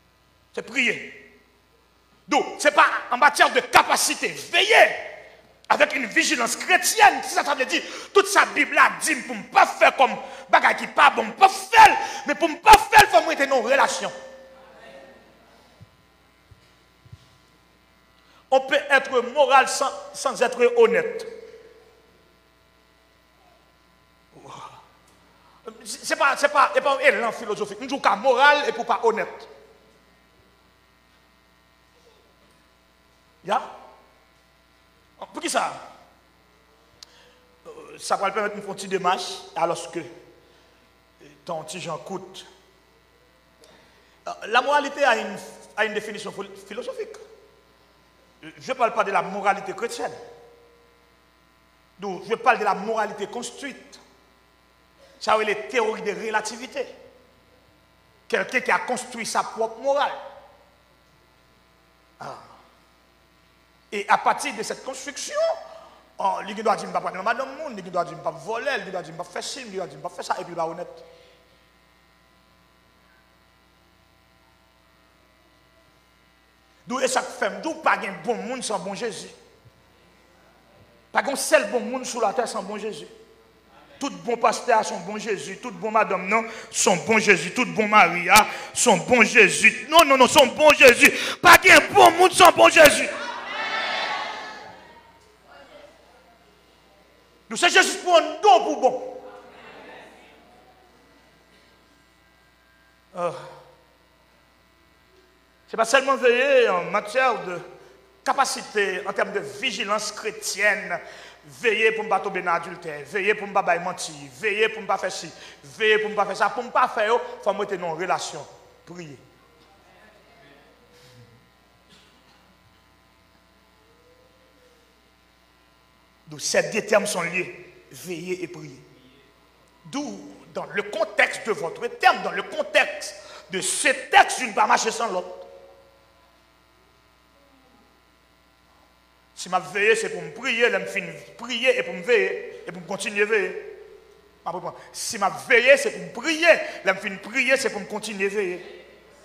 C'est prier. Donc, ce n'est pas en matière de capacité. Veillez avec une vigilance chrétienne. Ça veut dire, toute sa Bible a dit pour ne pas faire comme bagay qui pas bon, pas faire, mais pour ne pas faire, il faut mettre nos relations. On peut être moral sans être honnête. C'est pas un élan philosophique. Nous disons qu'à moral et pour pas honnête. Ya? Pour qui ça? Ça va permettre de faire une petite démarche alors que ton petit Jean coûte. La moralité a une définition philosophique. Je ne parle pas de la moralité chrétienne. Donc, je parle de la moralité construite. Ça veut dire les théories de relativité. Quelqu'un qui a construit sa propre morale. Et à partir de cette construction, il doit dire, je ne vais pas prendre madame monde, il doit dire, je ne vais pas voler, il doit dire, je ne vais pas faire ci, il doit dire, je ne vais pas faire ça, et puis il va honnête. D'où est-ce que fait, d'où pas un bon monde sans bon Jésus. Pas un seul bon monde sur la terre sans bon Jésus. Tout bon pasteur sont bon Jésus, tout bon madame non sont bon Jésus, tout bon Maria sont bon Jésus. Non, sont bon Jésus. Pas un bon monde sans bon Jésus. Nous c'est Jésus pour un don pour bon. C'est pas seulement veiller en matière de capacité, en termes de vigilance chrétienne, veiller pour ne pas tomber dans l'adultère, veiller pour ne pas mentir, veiller pour ne pas faire ci, veiller pour ne pas faire ça, pour ne pas faire, il faut mettre en relation, prier. Donc ces deux termes sont liés, veiller et prier. D'où, dans le contexte de votre terme, dans le contexte de ce texte, je ne peux pas marcher sans l'autre. Si je veille, c'est pour me prier, je me finis prier et pour me veiller, et pour me continuer à veiller. Si je veille, c'est pour me prier, je me finis prier, c'est pour me continuer à veiller.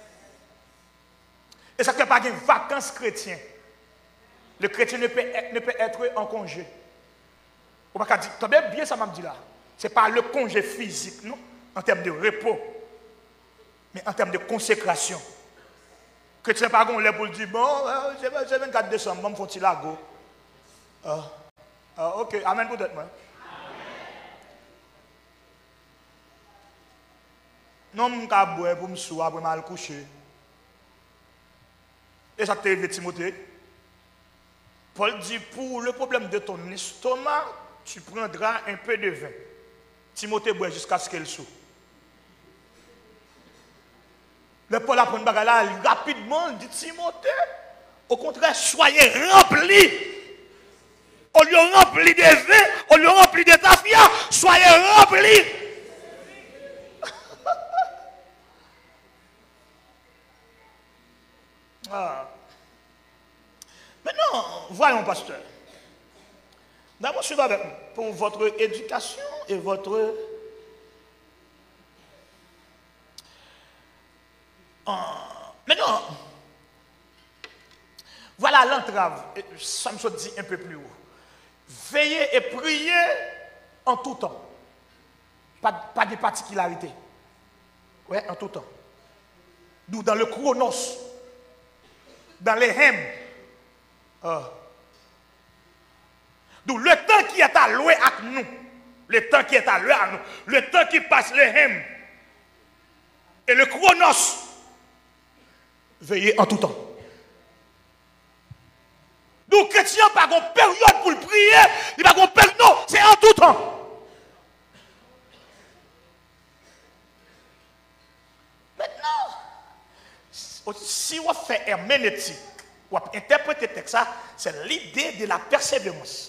Et ça ne fait pas de vacances chrétiennes. Le chrétien ne peut être en congé. On va dire, tu as bien ça m'a dit là. Ce n'est pas le congé physique, non, en termes de repos, mais en termes de consécration. Que tu n'es pas gonflé pour dire, bon, c'est 24 décembre, je vais me faire lago. Ok, amen peut-être moi. Non, je vais boire pour me soigner, pour me coucher. Et ça t'est arrivé, Timothée. Paul dit, pour le problème de ton estomac, tu prendras un peu de vin. Timothée boit jusqu'à ce qu'elle souffre. Le Paul apprend là rapidement, il dit Timothée, au contraire, soyez remplis. Au lieu rempli de vin, au lieu rempli de tafia, soyez remplis. Maintenant, voyons, pasteur. D'abord, je suis avec vous pour votre éducation et votre... Maintenant, voilà l'entrave. Ça me dit un peu plus haut. Veillez et priez en tout temps. Pas de particularité. Oui, en tout temps. D'où dans le chronos, dans les hymnes. D'où le temps qui est alloué à nous. Le temps qui est alloué à nous. Le temps qui passe les hymnes. Et le chronos. Veillez en tout temps. Donc, chrétien, pas une période pour le prier, il n'y a pas une période, non, c'est en tout temps. Maintenant, si on fait herméneutique, on interprète le texte, c'est l'idée de la persévérance.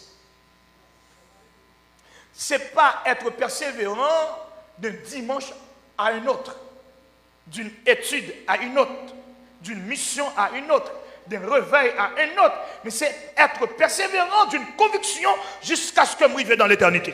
Ce n'est pas être persévérant d'un dimanche à un autre, d'une étude à une autre, d'une mission à une autre, d'un réveil à un autre, mais c'est être persévérant d'une conviction jusqu'à ce que je m'arrive dans l'éternité.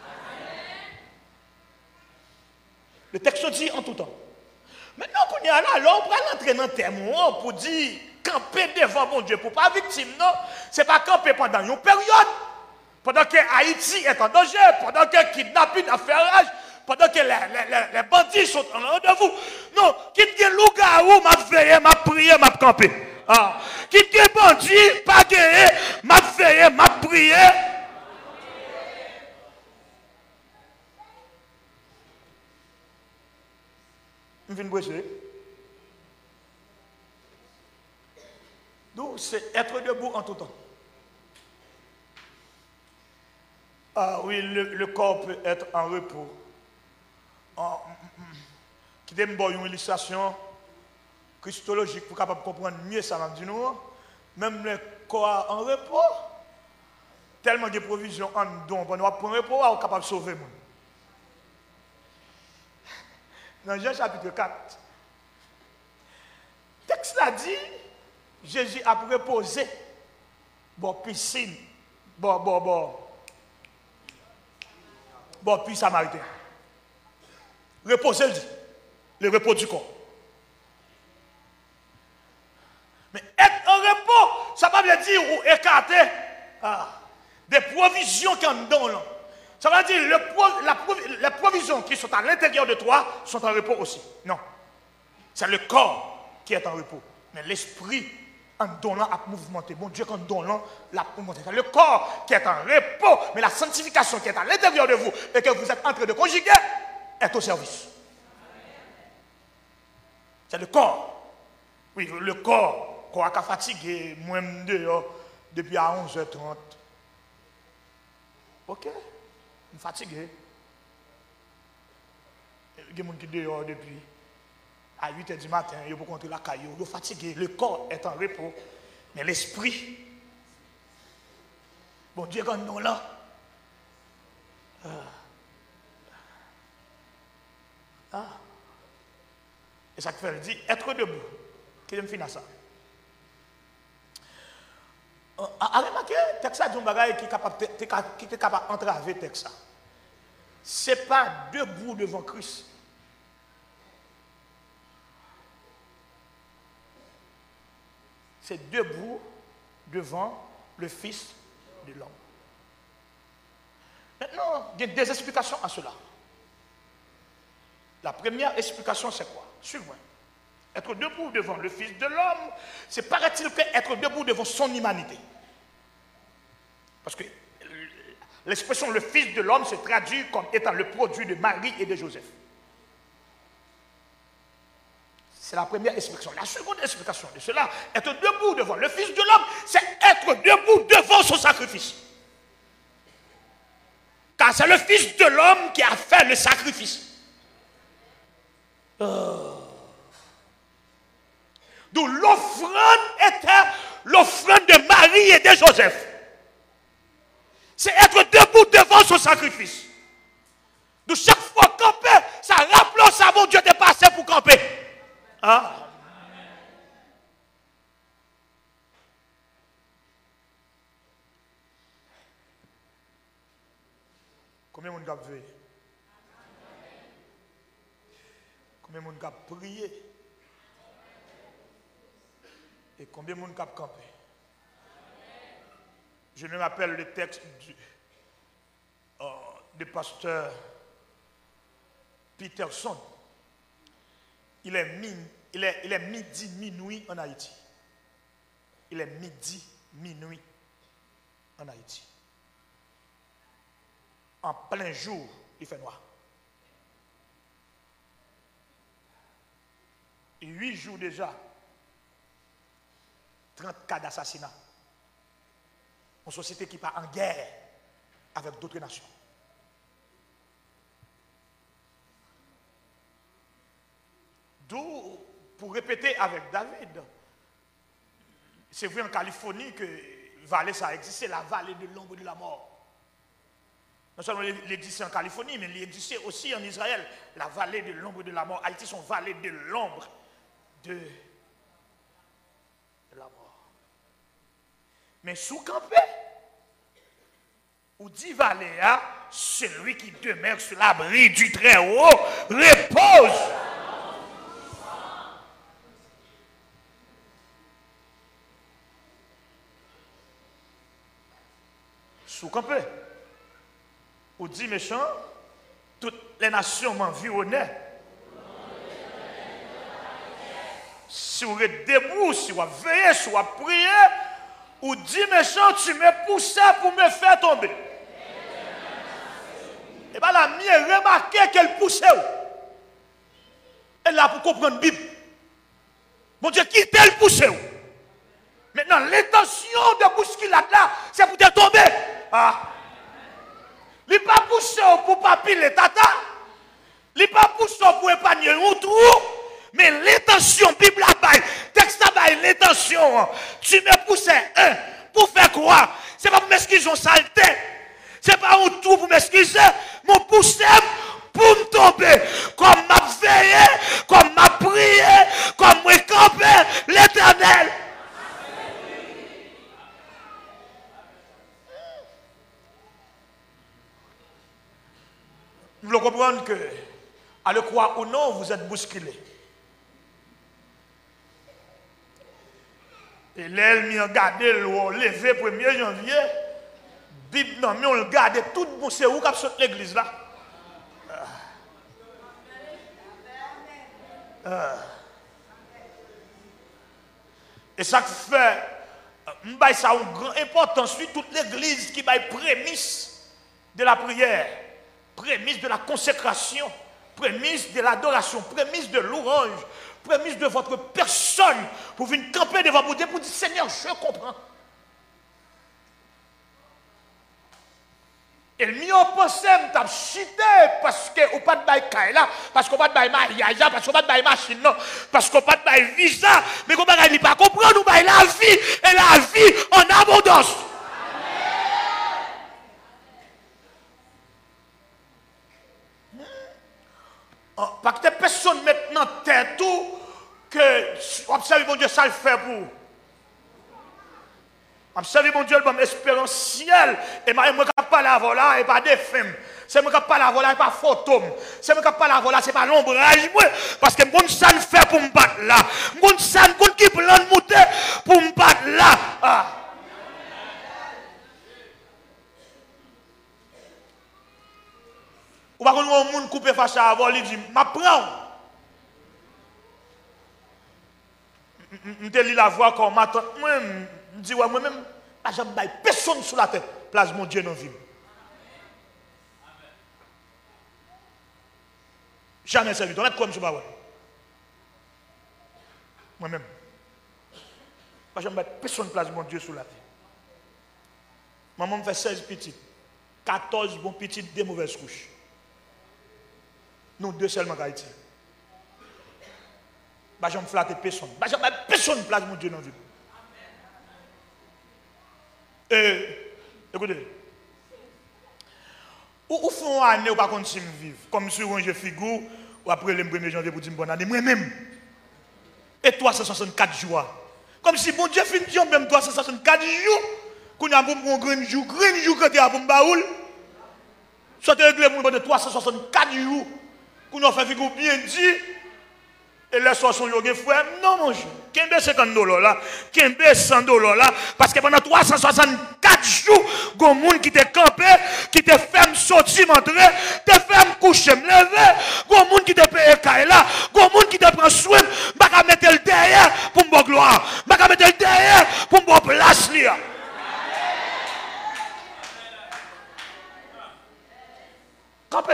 Le texte dit en tout temps. Maintenant qu'on est là, alors on va entrer dans le terme pour dire camper devant mon Dieu, pour pas victime, non, c'est pas camper pendant une période, pendant que Haïti est en danger, pendant que kidnapping, affairage, pendant que les bandits sont en rendez-vous. Non, quitte que loup-garou, m'a veillé, m'a prié, m'a campé. Ah. Quitte que bandit, pas gagné, m'a veillé, m'a prié. Je viens de bouger. Donc, c'est être debout en tout temps. Ah oui, le corps peut être en repos. Qui donne une illustration christologique pour capable comprendre mieux ça, m'a dit nous. Même le corps en repos, tellement de provisions en don, pour nous prendre repos, on est capable de sauver le monde. Dans Jean chapitre 4, le texte a dit, Jésus a reposé, bon piscine, bon puis samaritain. Reposer le repos du corps. Mais être en repos, ça ne veut pas dire ou écarter des provisions qui en donnent là. Ça veut dire les provisions qui sont à l'intérieur de toi sont en repos aussi. Non. C'est le corps qui est en repos. Mais l'esprit, en donnant, a mouvementé. Bon Dieu, en donnant, l'a mouvementé. C'est le corps qui est en repos. Mais la sanctification qui est à l'intérieur de vous et que vous êtes en train de conjuguer est au service. C'est le corps. Oui, le corps a fatigué, moi-même dehors, depuis à 11h30. Ok, je suis fatigué. Il y a des gens qui sont dehors depuis à 8h du matin, ils peuvent compter la caillou, ils sont fatigués. Le corps est en repos, mais l'esprit, bon Dieu, quand nous là, et ça fait dire être debout. Qui me finit ça? Remarquez, le texte a dit un bagage qui est capable d'entraver le texte. Ce n'est pas debout devant Christ. C'est debout devant le Fils de l'homme. Maintenant, il y a des explications à cela. La première explication, c'est quoi? Suivez-moi. Être debout devant le Fils de l'homme, c'est paraît-il que être debout devant son humanité. Parce que l'expression le Fils de l'homme se traduit comme étant le produit de Marie et de Joseph. C'est la première explication. La seconde explication de cela, être debout devant le Fils de l'homme, c'est être debout devant son sacrifice. Car c'est le Fils de l'homme qui a fait le sacrifice. D'où l'offrande était l'offrande de Marie et de Joseph. C'est être debout devant son sacrifice. D'où chaque fois camper, ça rappelle ça, mon Dieu, de passer pour camper. Ah. Combien de monde a veillé? Combien de monde a prié? Et combien de monde a campé? Je me rappelle le texte du pasteur Peterson. Il est midi, minuit en Haïti. Il est midi, minuit en Haïti. En plein jour, il fait noir. Et 8 jours déjà, 30 cas d'assassinat. Une société qui part en guerre avec d'autres nations. D'où, pour répéter avec David, c'est vrai en Californie que vallée ça a existé, la vallée de l'ombre de la mort. Non seulement il existait en Californie, mais il existait aussi en Israël, la vallée de l'ombre de la mort. Haïti, c'est une vallée de l'ombre de la mort. Mais sous campé, ou dit vallée, celui qui demeure sur l'abri du Très-Haut repose. Sous campé. Ou dit méchant, toutes les nations m'environnaient. Si vous êtes debout, si vous veillez, si vous priez, ou dit méchant, tu me poussais pour me faire tomber. Et bien la mienne remarqué qu'elle poussait. Elle là pour comprendre la Bible. Mon Dieu, qui t'a poussé? Maintenant, l'intention de bousculade là, c'est pour te tomber. Ah. Il n'est pas poussé pour pas piler tata. Il n'est pas poussé pour épargner un trou. Mais l'intention, Bible la baille, texte la baille, l'intention, tu me poussais, pour faire quoi? C'est pas pour m'excuser en saleté. C'est pas un trou pour m'excuser. Mon poussé pour me tomber. Comme m'a veillé, comme m'a prié, comme m'a campé l'Éternel. Vous voulez comprendre que, à le croire ou non, vous êtes bousculé. Et l'aile m'y a gardé le levé 1er janvier. Bible non, mais on le garde tout bon, c'est où qu'a sauté l'église là. Et ça fait, ça a une grande importance, toute l'église qui va prémisse de la prière, prémisse de la consécration, prémisse de l'adoration, prémisse de l'orange, prémisse de votre personne pour venir camper devant vous pour dire Seigneur, je comprends. Et le mieux pensé, m't'a chité parce que ou pas de bail là, parce qu'on pas de bail mariage, parce qu'on pas de bail machine non, parce qu'on pas de bail visa, mais qu'on pas pas comprendre ou bail la vie et la vie en abondance. Parce que personne maintenant tête tout que observez mon Dieu ça le fait pour. Observez mon Dieu le espérentiel et moi je parle avant là et pas des femmes. C'est moi qui parle avant là et pas fantôme. C'est moi qui parle avant là c'est pas l'ombrage parce que mon ça ne fait pour me battre là. Mon ça qui plan de monter pour me battre là. Ah. Ou pas qu'on a un monde coupé face à avant, il dit, m'apprends. Je lis la voix comme m'attend. Moi, je dis, moi-même, je ne baille personne sous la tête. Place mon Dieu dans la vie. Jamais serviteur. On est comme ça. Moi-même. Je ne baille personne place mon Dieu sous la tête. Maman me fait 16 petites. 14 bons petites, des mauvaises couches. Nous deux seulement Haïti. Je ne flatte personne. Je ne personne place mon Dieu dans la vie. Écoutez. Ou font une année ou pas continuer à vivre. Comme si on je figure, ou après le 1er janvier pour dire bonne année. Moi-même. Et 364 jours. Comme si mon Dieu finit même 364 jours. Qu'on a un grand jour quand tu as un baoul. Soit tu réglé de 364 jours. Qu'on a fait figure bien dit. Et les soins sont les frères. Non, mon Dieu. $50 là. $100 là. Parce que pendant 364 jours, il y a des gens qui te campé, qui te fait sortir, m'entrer, te fait coucher, me lever. Il y a des gens qui te payent là. Il y a des gens qui te prennent soin. Je vais mettre le derrière pour me gloire. Je vais mettre le derrière pour me place. Campé.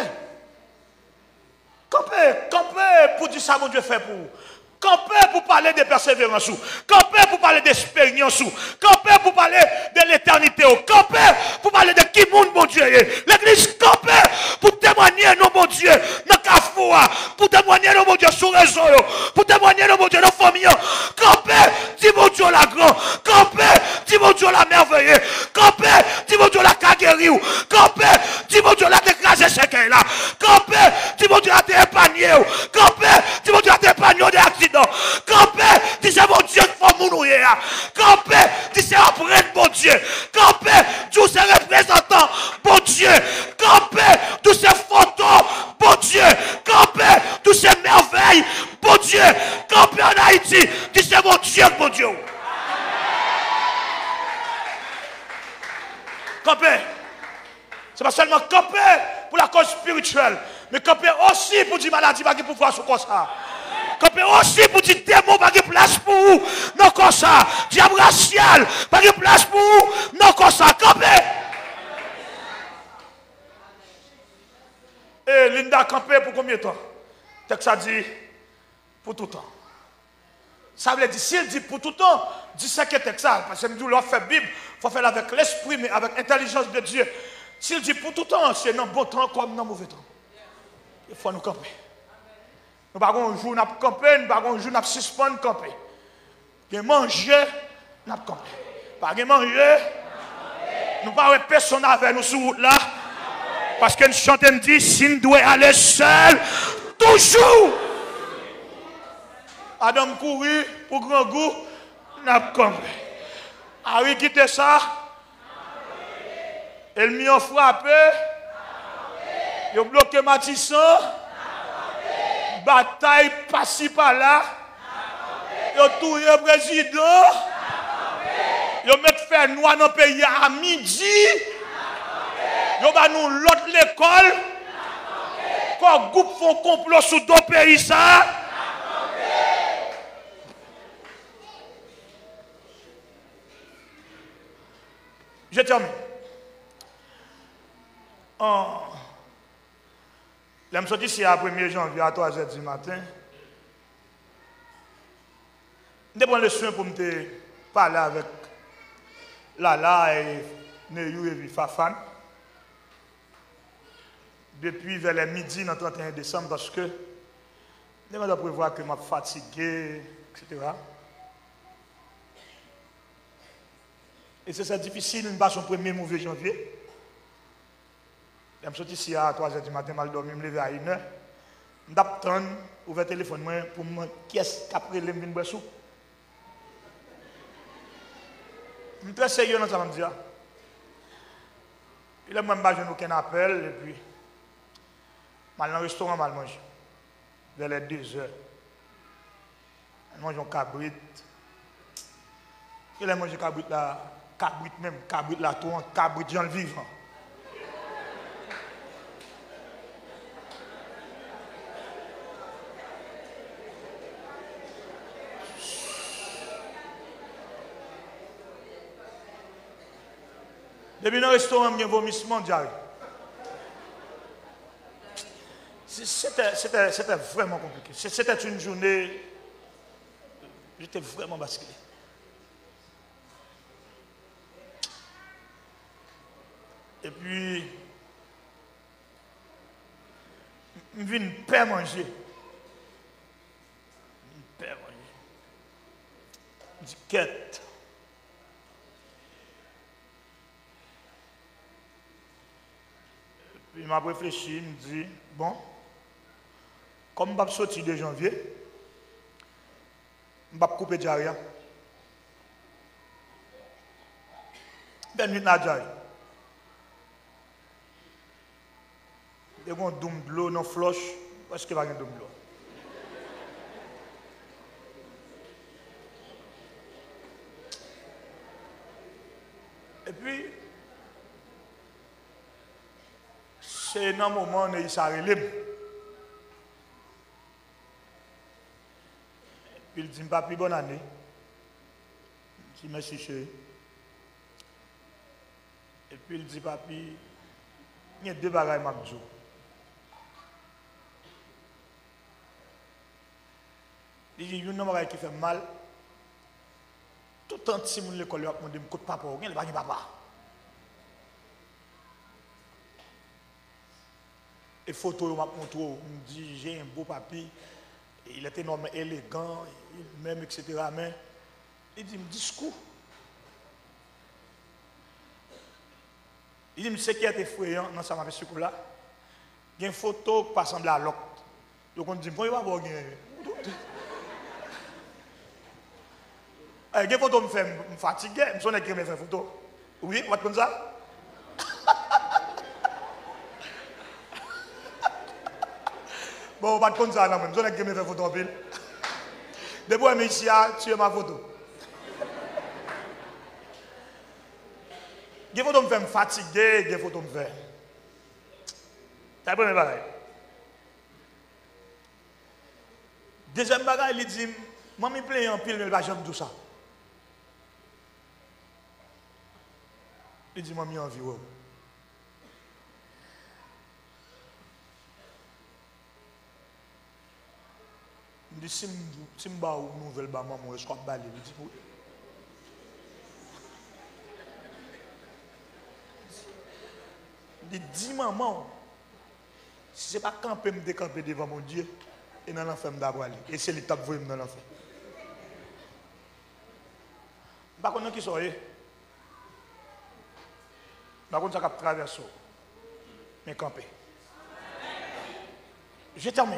Campé pour dire ça, mon Dieu fait pour vous. Campé pour parler de persévérance. Campé pour parler d'expérience. Campé pour parler de l'éternité. Campé pour parler de qui monde, mon Dieu. L'église campé pour témoigner, non, mon Dieu, dans Kafoua. Pour témoigner, non, mon Dieu, sur le réseau. Pour témoigner, non, mon Dieu, dans la famille. Campé, dis mon Dieu la grand. Campé, dis mon Dieu la merveille. Campé, dis mon Dieu la guéri. Campé, dis mon Dieu la décrasé ce là. Campé, dis mon Dieu la épargné. Campé, dis mon Dieu la épargné des accidents. Campé, dis c'est mon Dieu qui faut mourir. Campé, dis c'est après mon Dieu. Campé, tous ces représentants, bon Dieu. Campé, tous ces photos, bon Dieu. Campé, tous ces merveilles, bon Dieu. Campé en Haïti, dis c'est mon Dieu, bon Dieu. Camper. Ce n'est pas seulement camper pour la cause spirituelle, mais camper aussi pour dire maladie, pas de pouvoir sur comme ça. Camper aussi pour dire démon, pas de place pour vous. Non, comme ça. Diable racial, pas de place pour vous. Non, comme ça. Camper. Et Linda campé pour combien de temps? Texte ça dit pour tout le temps. Ça veut dire, s'il dit pour tout le temps, dit ça que texte ça. Parce que nous devons faire Bible, il faut faire avec l'esprit, mais avec l'intelligence de Dieu. S'il dit pour tout le temps, c'est dans bon temps comme dans mauvais temps. Il faut nous camper. Nous ne pouvons pas un jour nous camper, nous ne pouvons pas un jour nous suspendre camper. Nous manger, nous camper. Pas manger, nous ne pouvons pas personne avec nous sur route là. Parce que nous chantons dit, si nous devons aller seul, toujours. Adam courir pour grand goût, n'a pas campé. Harry quitte ça. Elle m'y a frappé. Il a bloqué Matisson. Bataille par-ci par-là. Il a tué le président. Il a mis fait noir dans le pays à midi. Il a nous l'autre l'école. Quand groupe font complot sur deux pays ça. Je termine. Je me suis dit, c'est le 1er janvier à 3h du matin. Je prends le soin pour me parler avec Lala et Neyou et Fafan. Depuis vers le midi, le 31 décembre, parce que je vais prévoir que je suis fatigué, etc. Et c'est difficile, je passe au 1er mauvais janvier. Je me suis dit, ici à 3h du matin, je vais dormir, je me lever à 1h. Je vais attendre, ouvrir le téléphone pour me dire qui est-ce qui a pris le vin de soupe. Je suis très sérieux dans ce que je me dis. Et là, je n'ai aucun appel, et puis, je vais dans le restaurant, je mange. Vers les 2h. Je mange un cabrit. Et là, je mange un cabrit là. Cabrit même, cabrit là, tout, cabrit gens vivant. Depuis dans le restaurant, il y a un vomissement diarrhée. C'était vraiment compliqué. C'était une journée, j'étais vraiment basculé. Et puis, je viens pas manger. Je pas manger. Je dis, quête. Puis, il m'a réfléchi, il me dit, bon, comme je vais sortir de janvier, je vais couper diarrhée. 20 minutes à diarrhée. Il y a un doum de l'eau dans le floche, parce qu'il n'y a pas de doum de l'eau. Et puis, c'est dans le moment où il s'est libre. Puis il dit, papi, bonne année. Je dis, merci chérie. Et puis il dit, papi, il y a deux bagages Magjo. Il dit, il y a un bagage qui fait mal. Tout le temps, si mon l'école a demandé, je ne papa, il n'y a pas de papa. Et photo, il m'a montré, il me dit, j'ai un beau papi. Il était énormément élégant, il même, etc. Mais il dit, discours. Il dit, mais ce qui est effrayant dans sa ce là, il y a une photo qui ressemble à l'autre. Donc on dit, bon, il va avoir il y a une photo qui me fatigue, je me souviens qu'il me fait une photo. Oui, on va te prendre ça? Bon, on va te prendre ça, non, je me souviens qu'il me fait une photo en pile. Depuis que je suis ici, tu es ma photo. Il faut me faire fatiguer, il faut me faire. C'est la première bagaille. Deuxième bagaille, il dit, moi, je me plains en pile, mais je ne vais jamais tout ça. Il dit, moi, je envie. Il dit, si je me bats une nouvelle maman, je crois que je vais aller. Il dit, oui. Il dit, dis maman, si ce n'est pas camper, me décamper devant mon Dieu, et dans l'enfer, je vais aller. Et c'est l'étape où je vais dans l'enfer. Je ne sais pas qui sont. Je ne sais pas qui traverser. Mais camper. Je termine.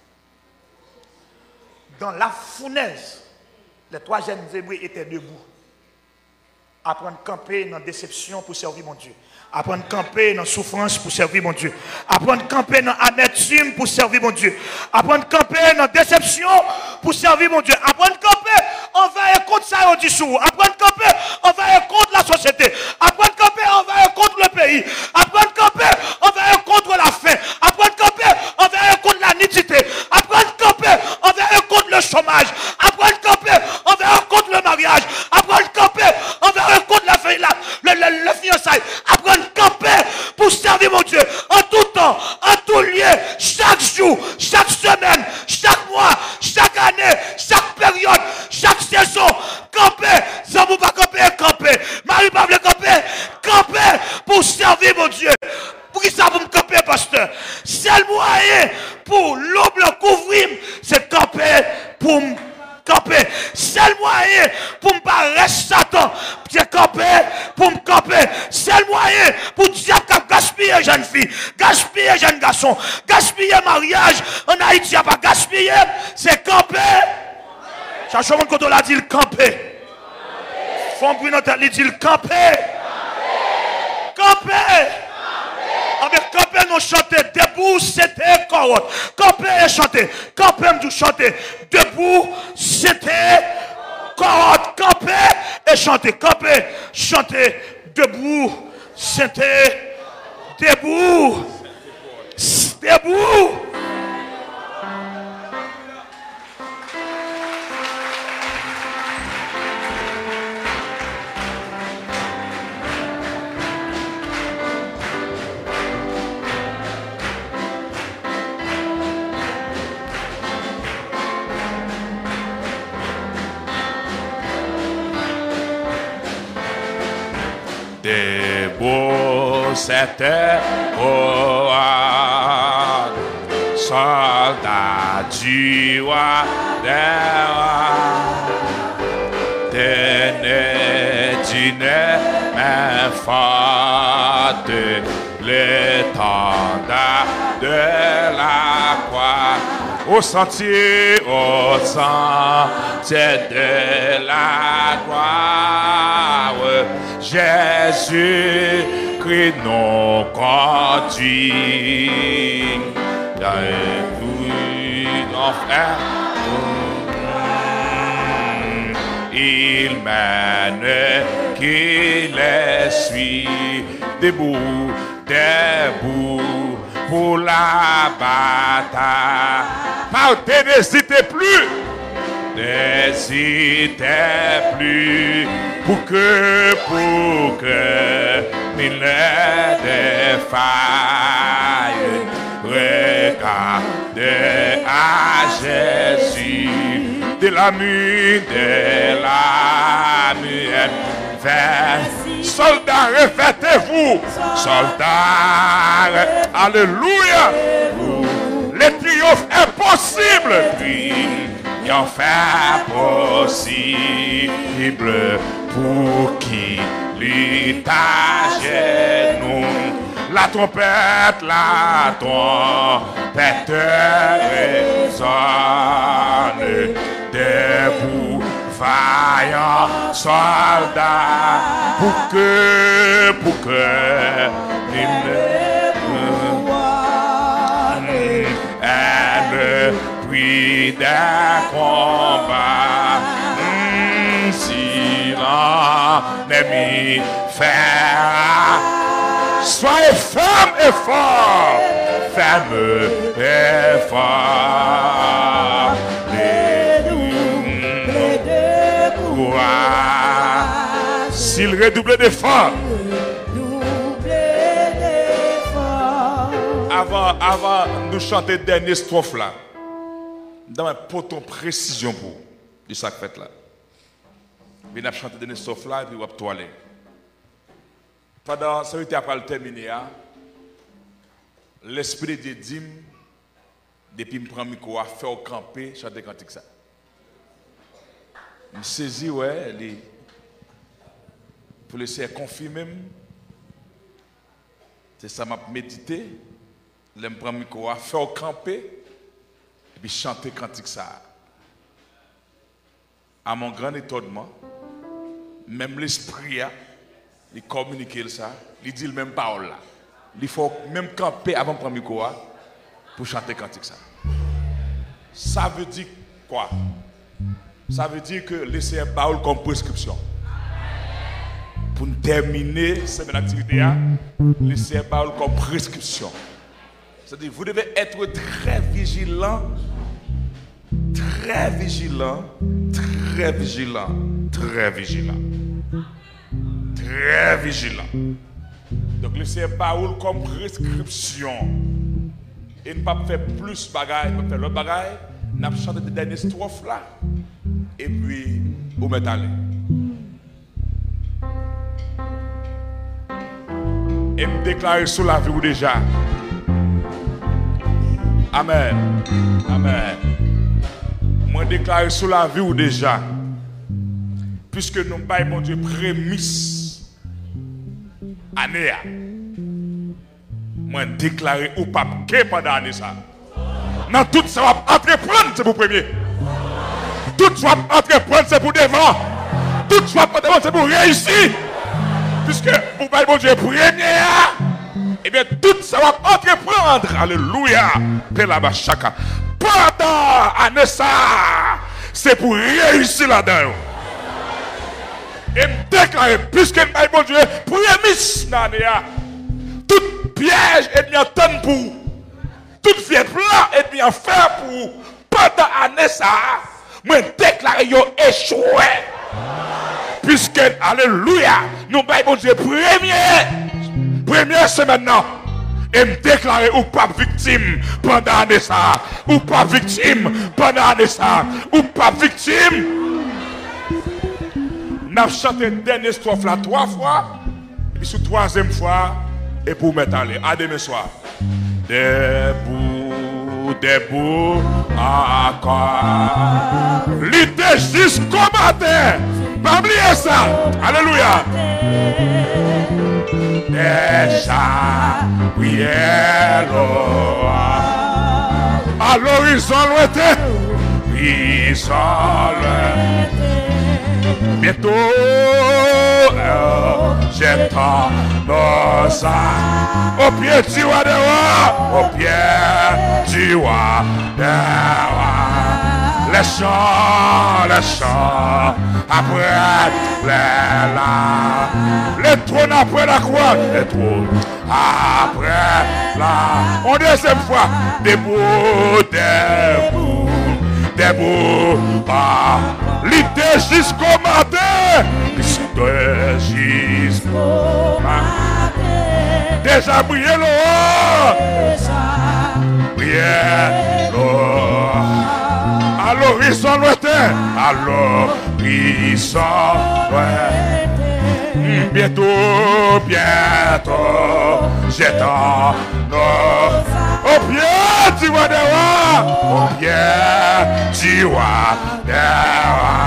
Dans la fournaise, les 3 jeunes zébrés étaient debout. Apprendre à camper dans la déception pour servir mon Dieu. Apprendre à camper dans la souffrance pour servir mon Dieu. Apprendre à camper dans l'amertume pour servir mon Dieu. Apprendre à camper dans la déception pour servir mon Dieu. Apprendre à camper envers et contre ça au dessous. Apprendre à camper envers et contre la société. Apprendre à camper envers et contre le pays. Apprendre à camper envers et contre la faim. Apprendre à camper envers et contre la nudité. Apprendre à camper envers et contre le chômage. Apprendre à camper envers et contre le mariage. Apprendre à camper envers et contre le fiançailles. Apprendre à camper pour servir mon Dieu en tout temps, en tout lieu, chaque jour, chaque semaine, chaque mois, chaque année, chaque période, chaque saison. Camper, ça ne vous pas camper, camper. Marie pas camper, camper pour servir mon Dieu. Pour qui ça vous me camper, pasteur? Seul moyen pour l'ombre couvrir, c'est camper pour me camper. Seul moyen pour ne pas rester Satan, c'est camper pour me camper. Seul moyen pour dire qu'à gaspiller jeune fille, gaspiller jeune garçon, gaspiller mariage en Haïti, a pas gaspiller, c'est camper. Cherchez mon côté là dit le camper. Font bruit dans tête, il dit le camper. Camper. Avec camper nous chanter debout c'était carotte. Camper et chanter. Camper nous chanter debout c'était carotte. Camper et chanter. Camper chanter debout c'était debout. Debout. Debout c'était roi, soldat du roi des rois, tenez dîner, mais forte l'étendard de la croix. Au sentier de la gloire, Jésus-Christ nous conduit. Il mène qu'il les suit, debout, debout pour la bataille. Partez, n'hésitez plus. N'hésitez plus pour que il ne défaille. Regardez à Jésus de la nuit, vers soldats, revêtez-vous, soldats, alléluia. Le triomphe est possible, triomphe est possible pour qui l'itage nous. La trompette résonne, debout, vaillant soldat, pour que il le bruit d'un combat, si l'ennemi faire. Soyez ferme et fort. Ferme et fort. S'il redouble d'efforts. Avant de chanter dernière strophe là, dans un poton précision pour de ça fait là. Mais nous chanter dernière strophe là et puis on va toiler. Pendant ça été après le terminer, l'esprit de Dieu dit depuis me prend micro à faire camper chanter cantique ça. Je saisis ouais pour laisser confirmer. C'est ça m'a médité. Je prends le micro à faire camper et puis chanter cantique ça. À mon grand étonnement, même l'esprit il communique ça, il dit le même parole là. Il faut même camper avant de prendre le micro pour chanter cantique ça. Ça veut dire quoi? Ça veut dire que laisser une parole comme prescription. Pour terminer cette activité, laisser une parole comme prescription. C'est-à-dire vous devez être très vigilant, très vigilant, très vigilant, très vigilant, très vigilant. Donc laisser une parole comme prescription. Et ne pas faire plus de bagaille, ne pas faire l'autre bagaille. N'a chanté des dernières strophes là. Et puis, vous mettez aller. Et me déclarer sur la vie ou déjà. Amen. Amen. Moi déclarer sur la vie ou déjà. Puisque nous n'avons pas Dieu prémisse. Année. Moi déclarer ou pas que pendant l'année ça. Dans tout ça va entreprendre, c'est pour premier. Tout ça va entreprendre, c'est pour devant. Tout ça va entreprendre, c'est pour réussir. Puisque vous parlez bon Dieu premier, et bien tout ça va entreprendre. Alléluia. Pelabachaka. Pendant l'année ça, c'est pour réussir là-dedans. Et me déclarer, puisque le bon Dieu premier dans l'année, tout piège est bien tonne pour. Tout vieux plan et bien faire pour pendant l'année ça, moi déclarer yo échoué. Puisque, alléluia, nous baillons Dieu première c'est maintenant. Et me déclarer ou pas victime pendant l'année ça, ou pas victime pendant l'année ça, ou pas victime. Nous avons chanté dernière strophe là 3 fois, et puis sur 3e fois, et pour mettre aller. À demain soir. Debout, debout, encore. L'idée jusqu'au matin. Pas oublier ça. Alléluia. Déjà, prière à l'horizon lointain. L'horizon lointain. Bientôt, j'entends nos âmes au pied du roi de roi, au pied du roi de roi. Les chants, après les larmes, les trônes après la croix, les trônes après la. On deuxième fois, debout, debout, debout, l'idée jusqu'au matin, jusqu'au matin, déjà brillé l'eau, brillé l'eau, à l'horizon lointain, à l'horizon lointain, bientôt, bientôt, j'étends au pied du roi des rois, au pied du roi des rois.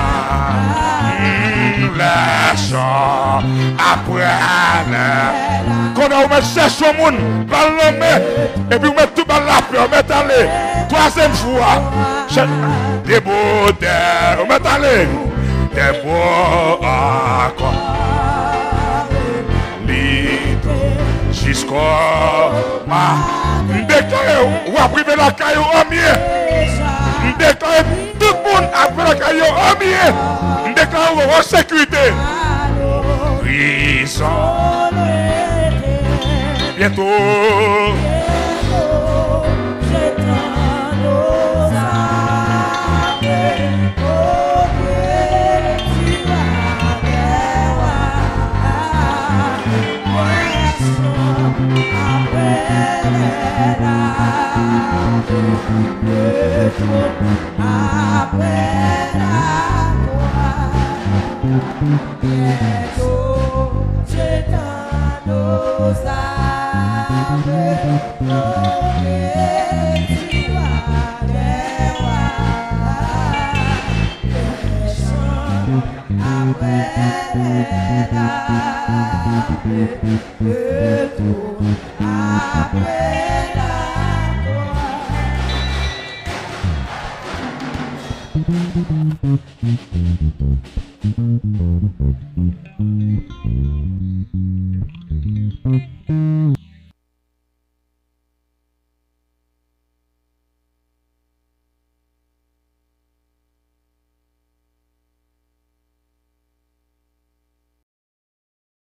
Les chants après qu'on a ouvert chercher au monde, par l'homme, et puis on met tout par la peur, on met aller. 3e fois, debout, on met aller. Debout encore. Jusqu'au déclaré, ou a privé la caillou au mieux. Déclaré tout le monde a privé la caillou au mieux. Déclaré en sécurité. sont bientôt. Après